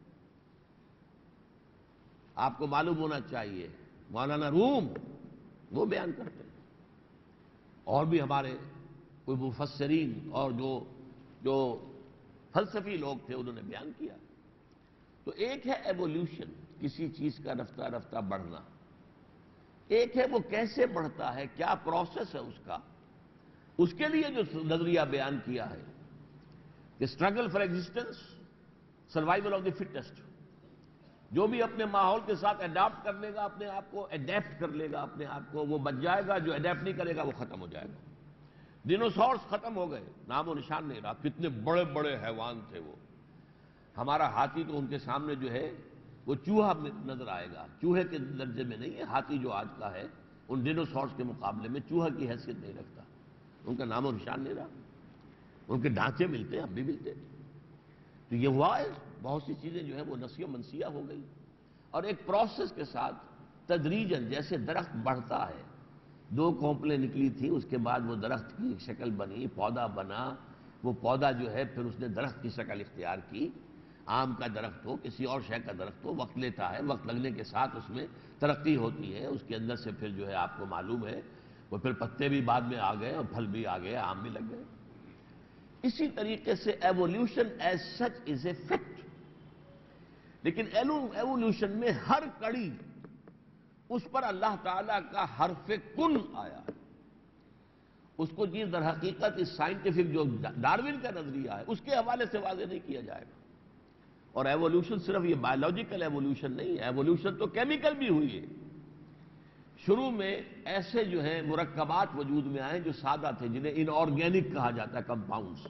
آپ کو معلوم ہونا چاہیے مولانا روم وہ بیان کرتے ہیں، اور بھی ہمارے کوئی مفسرین اور جو جو فلسفی لوگ تھے انہوں نے بیان کیا۔ تو ایک ہے ایوولوشن، کسی چیز کا رفتہ رفتہ بڑھنا، ایک ہے وہ کیسے بڑھتا ہے، کیا پروسیس ہے اس کا، اس کے لیے جو نظریہ بیان کیا ہے کہ struggle for existence, survival of the fittest, جو بھی اپنے ماحول کے ساتھ اڈاپٹ کر لے گا، اپنے آپ کو اڈیپٹ کر لے گا اپنے آپ کو، وہ بچ جائے گا، جو اڈیپٹ نہیں کرے گا وہ ختم ہو جائے گا۔ ڈینوسورس ختم ہو گئے، نام و نشان نہیں رہا، کتنے بڑے بڑے حیوان تھے وہ، ہمارا ہاتھی تو ان کے سامنے جو ہے وہ چوہا نظر آئے گا، چوہے کے درجے میں نہیں ہے ہاتھی جو آج کا ہے، ان ڈینوسورس کے مقابلے میں چوہا کی حیثیت نہیں رکھتا، ان کا نام و نشان نہیں رہا، ان کے ڈھانچے ملتے ہیں، ہم بھی ملتے ہیں۔ تو یہ ہوا ہے، بہت سی چیزیں جو ہیں وہ نسیہ منسیہ ہو گئی، اور ایک پروسیس کے ساتھ تدریجاً جیسے درخت بڑھتا ہے، دو کونپلیں نکلی تھی، اس کے بعد وہ درخت کی ایک شکل بنی، پودا بنا، وہ پودا جو ہے پھر اس نے درخت کی شکل اختیار کی، آم کا درخت ہو، کسی اور شے کا درخت ہو، وقت لیتا ہے، وقت لگنے کے ساتھ اس میں ترقی ہوتی ہے، اس کے اندر سے پھر جو ہے آپ کو معلوم ہے وہ پھر پتے بھی بعد میں آ گئے اور پھل بھی آ گئے، آم بھی لگ گئے۔ اسی طریقے سے evolution is such as a fact, لیکن ایوولوشن میں ہر کڑی اس پر اللہ تعالیٰ کا حرف کن آیا ہے۔ اس کو چیز در حقیقت اس سائنٹیفک جو ڈارون کا نظریہ ہے اس کے حوالے سے واضح نہیں کیا جائے گا۔ اور ایوولوشن صرف یہ بایولوجیکل ایوولوشن نہیں ہے، ایوولوشن تو کیمیکل بھی ہوئی ہے۔ شروع میں ایسے جو ہیں مرکبات وجود میں آئے جو سادہ تھے، جنہیں ان آرگینک کہا جاتا ہے، کمپاؤنڈز،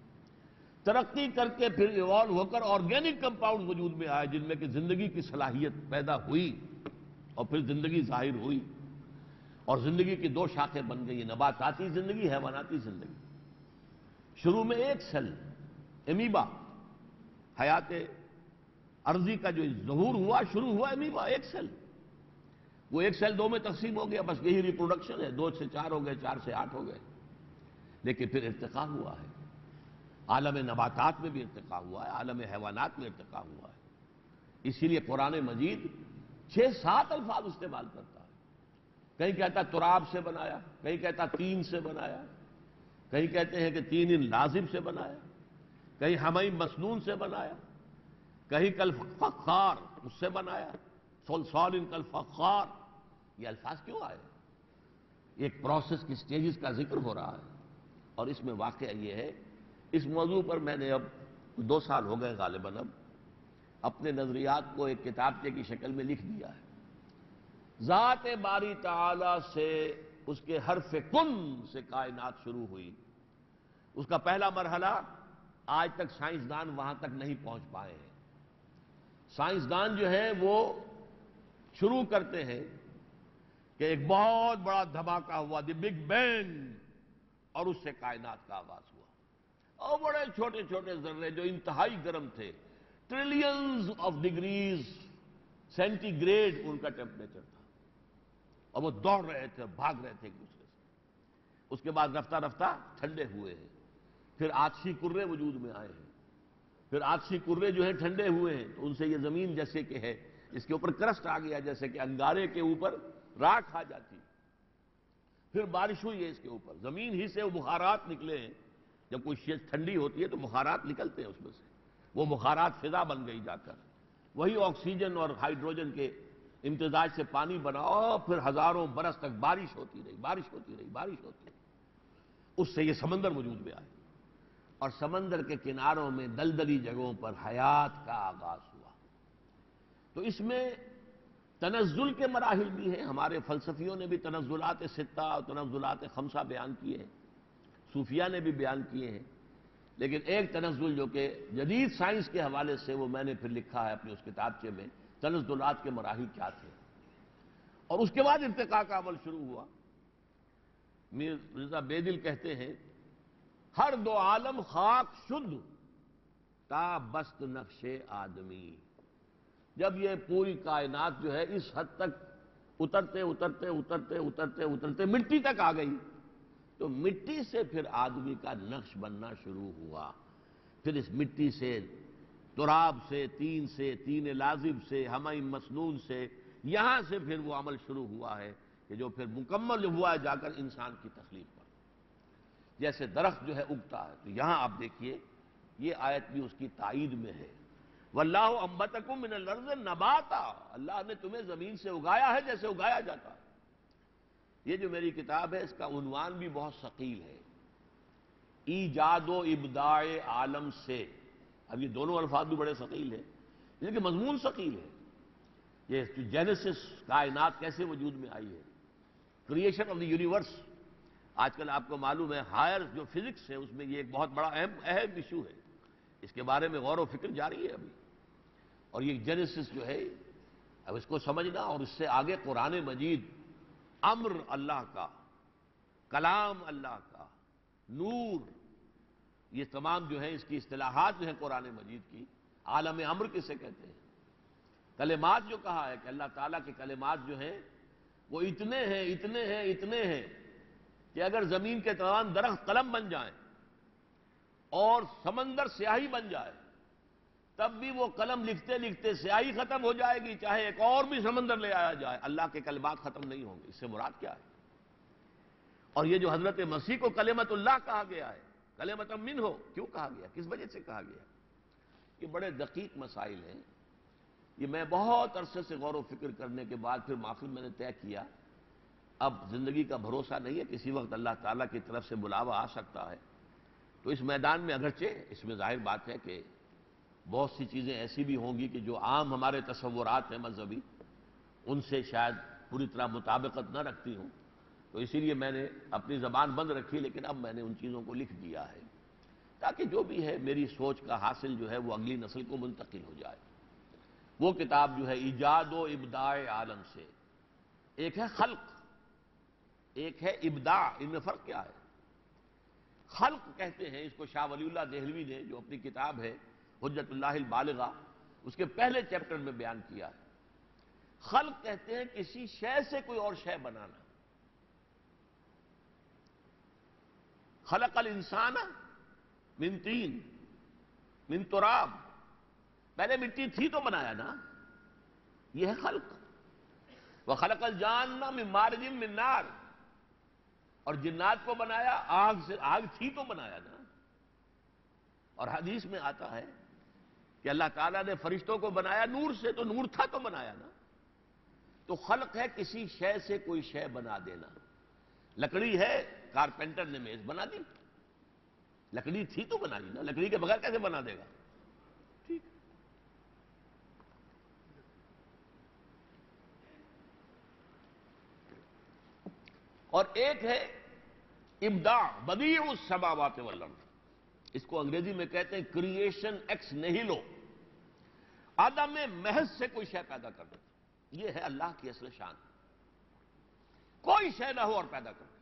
ترقی کر کے پھر ایوالو ہو کر آرگینک کمپاؤنڈ وجود میں آئے جن میں کہ زندگی کی صلاحیت پیدا ہوئی اور پھر زندگی ظاہر ہوئی، اور زندگی کی دو شاخیں بن گئی، نباتاتی زندگی، حیواناتی زندگی۔ شروع میں ایک سیل امیبا، حیات عرضی کا جو ظہور ہوا شروع ہوا امیبا، ایک سیل، وہ ایک سیل دو میں تقسیم ہو گیا، بس یہی ریپروڈکشن ہے، دو سے چار ہو گئے، چار سے آٹھ ہو گئے، لیکن پھر ارتقاء ہوا ہے، عالم نباتات میں بھی ارتقاء ہوا ہے، عالم حیوانات میں ارتقاء ہوا ہے۔ اسی لیے قرآن مجید چھ سات الفاظ استعمال کرتا ہے، کہیں کہتا تراب سے بنایا، کہیں کہتا تین سے بنایا، کہیں کہتے ہیں کہ تین لازم سے بنایا، کہیں حمیم مسنون سے بنایا، کہیں کل فخار اس سے بنایا، صلصال کل فخار۔ یہ الفاظ کیوں آئے؟ ایک پروسیس کی سٹیجز کا ذکر ہو رہا ہے، اور اس میں واقعہ یہ ہے، اس موضوع پر میں نے اب دو سال ہو گئے غالباً اب اپنے نظریات کو ایک کتابچے کی شکل میں لکھ دیا ہے۔ ذات باری تعالی سے، اس کے حرف کن سے کائنات شروع ہوئی۔ اس کا پہلا مرحلہ آج تک سائنسدان وہاں تک نہیں پہنچ پائے ہیں۔ سائنسدان جو ہیں وہ شروع کرتے ہیں کہ ایک بہت بڑا دھماکہ ہوا، دی بگ بینگ، اور اس سے کائنات کا آغاز ہوا، اور بڑے چھوٹے چھوٹے ذرے جو انتہائی گرم تھے، trillions of degrees centigrade ان کا ٹیمپریچر تھا، اور وہ دوڑ رہے تھے، بھاگ رہے تھے ایک دوسرے سے۔ اس کے بعد رفتہ رفتہ ٹھنڈے ہوئے ہیں، پھر آتشی کرے وجود میں آئے ہیں، پھر آتشی کرے جو ہیں ٹھنڈے ہوئے ہیں تو ان سے یہ زمین جیسے کہ ہے، اس کے اوپر کرسٹ آ گیا، جیسے کہ انگارے کے اوپر راکھ آ جاتی، پھر بارش ہوئی ہے اس کے اوپر، زمین ہی سے وہ بخارات نکلے ہیں۔ جب کوئی چیز ٹھنڈی ہوتی ہے تو بخارات نکلتے ہیں اس میں سے، وہ بخارات فضا بن گئی جا کر، وہی آکسیجن اور ہائیڈروجن کے امتزاج سے پانی بنا، اور پھر ہزاروں برس تک بارش ہوتی رہی، بارش ہوتی رہی، بارش ہوتی رہی، اس سے یہ سمندر وجود میں آئے، اور سمندر کے کناروں میں دلدلی جگہوں پر حیات کا آغاز ہوا۔ تو اس میں تنزل کے مراحل بھی ہیں، ہمارے فلسفیوں نے بھی تنزلات ستہ اور تنزلات خمسہ بیان کیے ہیں، صوفیہ نے بھی بیان کیے ہیں، لیکن ایک تنزل جو کہ جدید سائنس کے حوالے سے وہ میں نے پھر لکھا ہے اپنے اس کتابچے میں، تنزلات کے مراحل کیا تھے، اور اس کے بعد ارتقاء کا عمل شروع ہوا۔ میر رضا بیدل کہتے ہیں، ہر دو عالم خاک شد تا بست نقش آدمی۔ جب یہ پوری کائنات جو ہے اس حد تک اترتے اترتے اترتے اترتے اترتے مٹی تک آ گئی، تو مٹی سے پھر آدمی کا نقش بننا شروع ہوا، پھر اس مٹی سے، تراب سے، تین سے، تین لازم سے، حمیم مسنون سے، یہاں سے پھر وہ عمل شروع ہوا ہے کہ جو پھر مکمل ہوا ہے جا کر انسان کی تخلیق پر۔ جیسے درخت جو ہے اگتا ہے، تو یہاں آپ دیکھیے یہ آیت بھی اس کی تائید میں ہے، واللہ انبتکم من الارض نباتا، اللہ نے تمہیں زمین سے اگایا ہے جیسے اگایا جاتا ہے۔ یہ جو میری کتاب ہے اس کا عنوان بھی بہت ثقیل ہے، ایجاد و ابداع عالم سے۔ اب یہ دونوں الفاظ بھی بڑے ثقیل ہیں، لیکن مضمون ثقیل ہے۔ یہ جینیسس، کائنات کیسے وجود میں آئی ہے، کریشن آف دی یونیورس۔ آج کل آپ کو معلوم ہے ہائر جو فزکس ہے اس میں یہ ایک بہت بڑا اہم اہم ایشو ہے، اس کے بارے میں غور و فکر جاری ہے ابھی، اور یہ جینیسس جو ہے اب اس کو سمجھنا، اور اس سے آگے قرآن مجید، امر اللہ کا، کلام اللہ کا، نور، یہ تمام جو ہے اس کی اصطلاحات جو ہیں قرآن مجید کی، عالم امر کسے کہتے ہیں، کلمات جو کہا ہے کہ اللہ تعالیٰ کے کلمات جو ہیں وہ اتنے ہیں اتنے ہیں اتنے ہیں کہ اگر زمین کے تمام درخت قلم بن جائیں اور سمندر سیاہی بن جائے تب بھی وہ قلم لکھتے لکھتے سیاہی ختم ہو جائے گی، چاہے ایک اور بھی سمندر لے آیا جائے، اللہ کے کلمات ختم نہیں ہوں گے۔ اس سے مراد کیا ہے؟ اور یہ جو حضرت مسیح کو کلمت اللہ کہا گیا ہے، کلمۃ منہ، کیوں کہا گیا، کس وجہ سے کہا گیا؟ یہ بڑے دقیق مسائل ہیں۔ یہ میں بہت عرصے سے غور و فکر کرنے کے بعد پھر محفل میں نے طے کیا، اب زندگی کا بھروسہ نہیں ہے، کسی وقت اللہ تعالیٰ کی طرف سے بلاوا آ سکتا ہے، تو اس میدان میں اگرچہ اس میں ظاہر بات ہے کہ بہت سی چیزیں ایسی بھی ہوں گی کہ جو عام ہمارے تصورات ہیں مذہبی، ان سے شاید پوری طرح مطابقت نہ رکھتی ہوں، تو اسی لیے میں نے اپنی زبان بند رکھی، لیکن اب میں نے ان چیزوں کو لکھ دیا ہے تاکہ جو بھی ہے میری سوچ کا حاصل جو ہے وہ اگلی نسل کو منتقل ہو جائے۔ وہ کتاب جو ہے ایجاد و ابداع عالم سے، ایک ہے خلق، ایک ہے ابداع، ان میں فرق کیا ہے؟ خلق کہتے ہیں اس کو شاہ ولی اللہ دہلوی نے جو اپنی کتاب ہے حجت اللہ البالغہ اس کے پہلے چیپٹر میں بیان کیا ہے۔ خلق کہتے ہیں کسی شے سے کوئی اور شے بنانا۔ خلق الانسان من طین من تراب، پہلے مٹی تھی تو بنایا نا، یہ ہے خلق۔ وخلق الجان من مارج من نار، اور جنات کو بنایا آگ سے، آگ تھی تو بنایا نا۔ اور حدیث میں آتا ہے کہ اللہ تعالیٰ نے فرشتوں کو بنایا نور سے، تو نور تھا تو بنایا نا۔ تو خلق ہے کسی شے سے کوئی شے بنا دینا۔ لکڑی ہے، کارپینٹر نے میز بنا دی، لکڑی تھی تو بنا لی نا، لکڑی کے بغیر کیسے بنا دے گا؟ ٹھیک۔ اور ایک ہے ابداع، بدیع السماوات والارض، اس کو انگریزی میں کہتے ہیں کریشن ایکس نیہیلو، عدم محض سے کوئی شے پیدا کر دیتا۔ یہ ہے اللہ کی اصل شان، کوئی شے نہ ہو اور پیدا کر دے،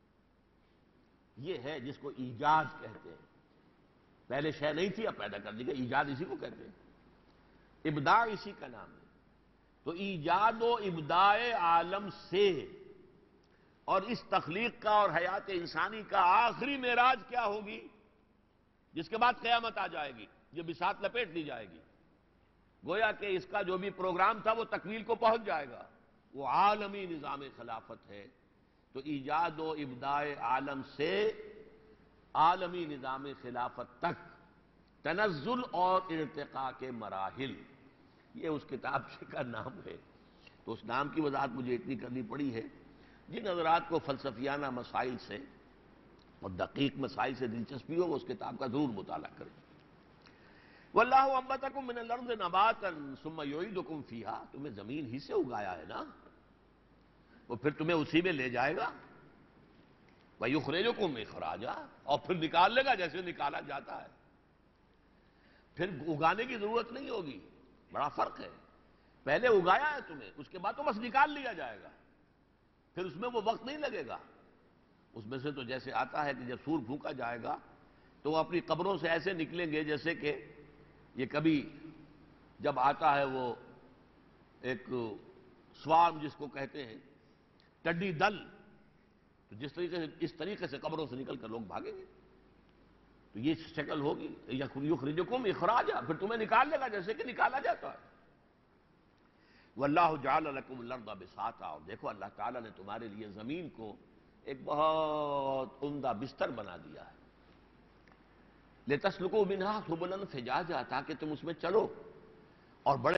یہ ہے جس کو ایجاد کہتے ہیں۔ پہلے شے نہیں تھی اب پیدا کر دی گئی، ایجاد اسی کو کہتے ہیں، ابداع اسی کا نام ہے۔ تو ایجاد و ابداع عالم سے، اور اس تخلیق کا اور حیات انسانی کا آخری معراج کیا ہوگی جس کے بعد قیامت آ جائے گی، یہ بساط لپیٹ دی جائے گی، گویا کہ اس کا جو بھی پروگرام تھا وہ تکمیل کو پہنچ جائے گا، وہ عالمی نظام خلافت ہے۔ تو ایجاد و ابداع عالم سے عالمی نظام خلافت تک تنزل اور ارتقاء کے مراحل، یہ اس کتاب کا نام ہے۔ تو اس نام کی وضاحت مجھے اتنی کرنی پڑی ہے، جن حضرات کو فلسفیانہ مسائل سے اور دقیق مسائل سے دلچسپی ہو وہ اس کتاب کا ضرور مطالعہ کریں۔ واللہ انبتکم من الارض نباتا ثم یعیدکم فیہا، تمہیں زمین ہی سے اگایا ہے نا، وہ پھر تمہیں اسی میں لے جائے گا۔ ویخرجکم اخراجا، اور پھر نکال لے گا جیسے نکالا جاتا ہے، پھر اگانے کی ضرورت نہیں ہوگی۔ بڑا فرق ہے، پہلے اگایا ہے تمہیں، اس کے بعد تو بس نکال لیا جائے گا، پھر اس میں وہ وقت نہیں لگے گا۔ اس میں سے تو جیسے آتا ہے کہ جب سور پھونکا جائے گا تو وہ اپنی قبروں سے ایسے نکلیں گے جیسے کہ یہ کبھی جب آتا ہے وہ ایک سوارم جس کو کہتے ہیں، ٹڈی دل، تو جس طریقے سے اس طریقے سے قبروں سے نکل کر لوگ بھاگیں گے، تو یہ شکل ہوگی۔ یخرجکم اخراجا، پھر تمہیں نکال لے گا جیسے کہ نکالا جاتا ہے۔ واللہ جعل لکم الارض بساطا، اور دیکھو اللہ تعالیٰ نے تمہارے لیے زمین کو ایک بہت عمدہ بستر بنا دیا ہے۔ لتسلکوا منہا سبلا فجاجا، تاکہ تم اس میں چلو اور بڑے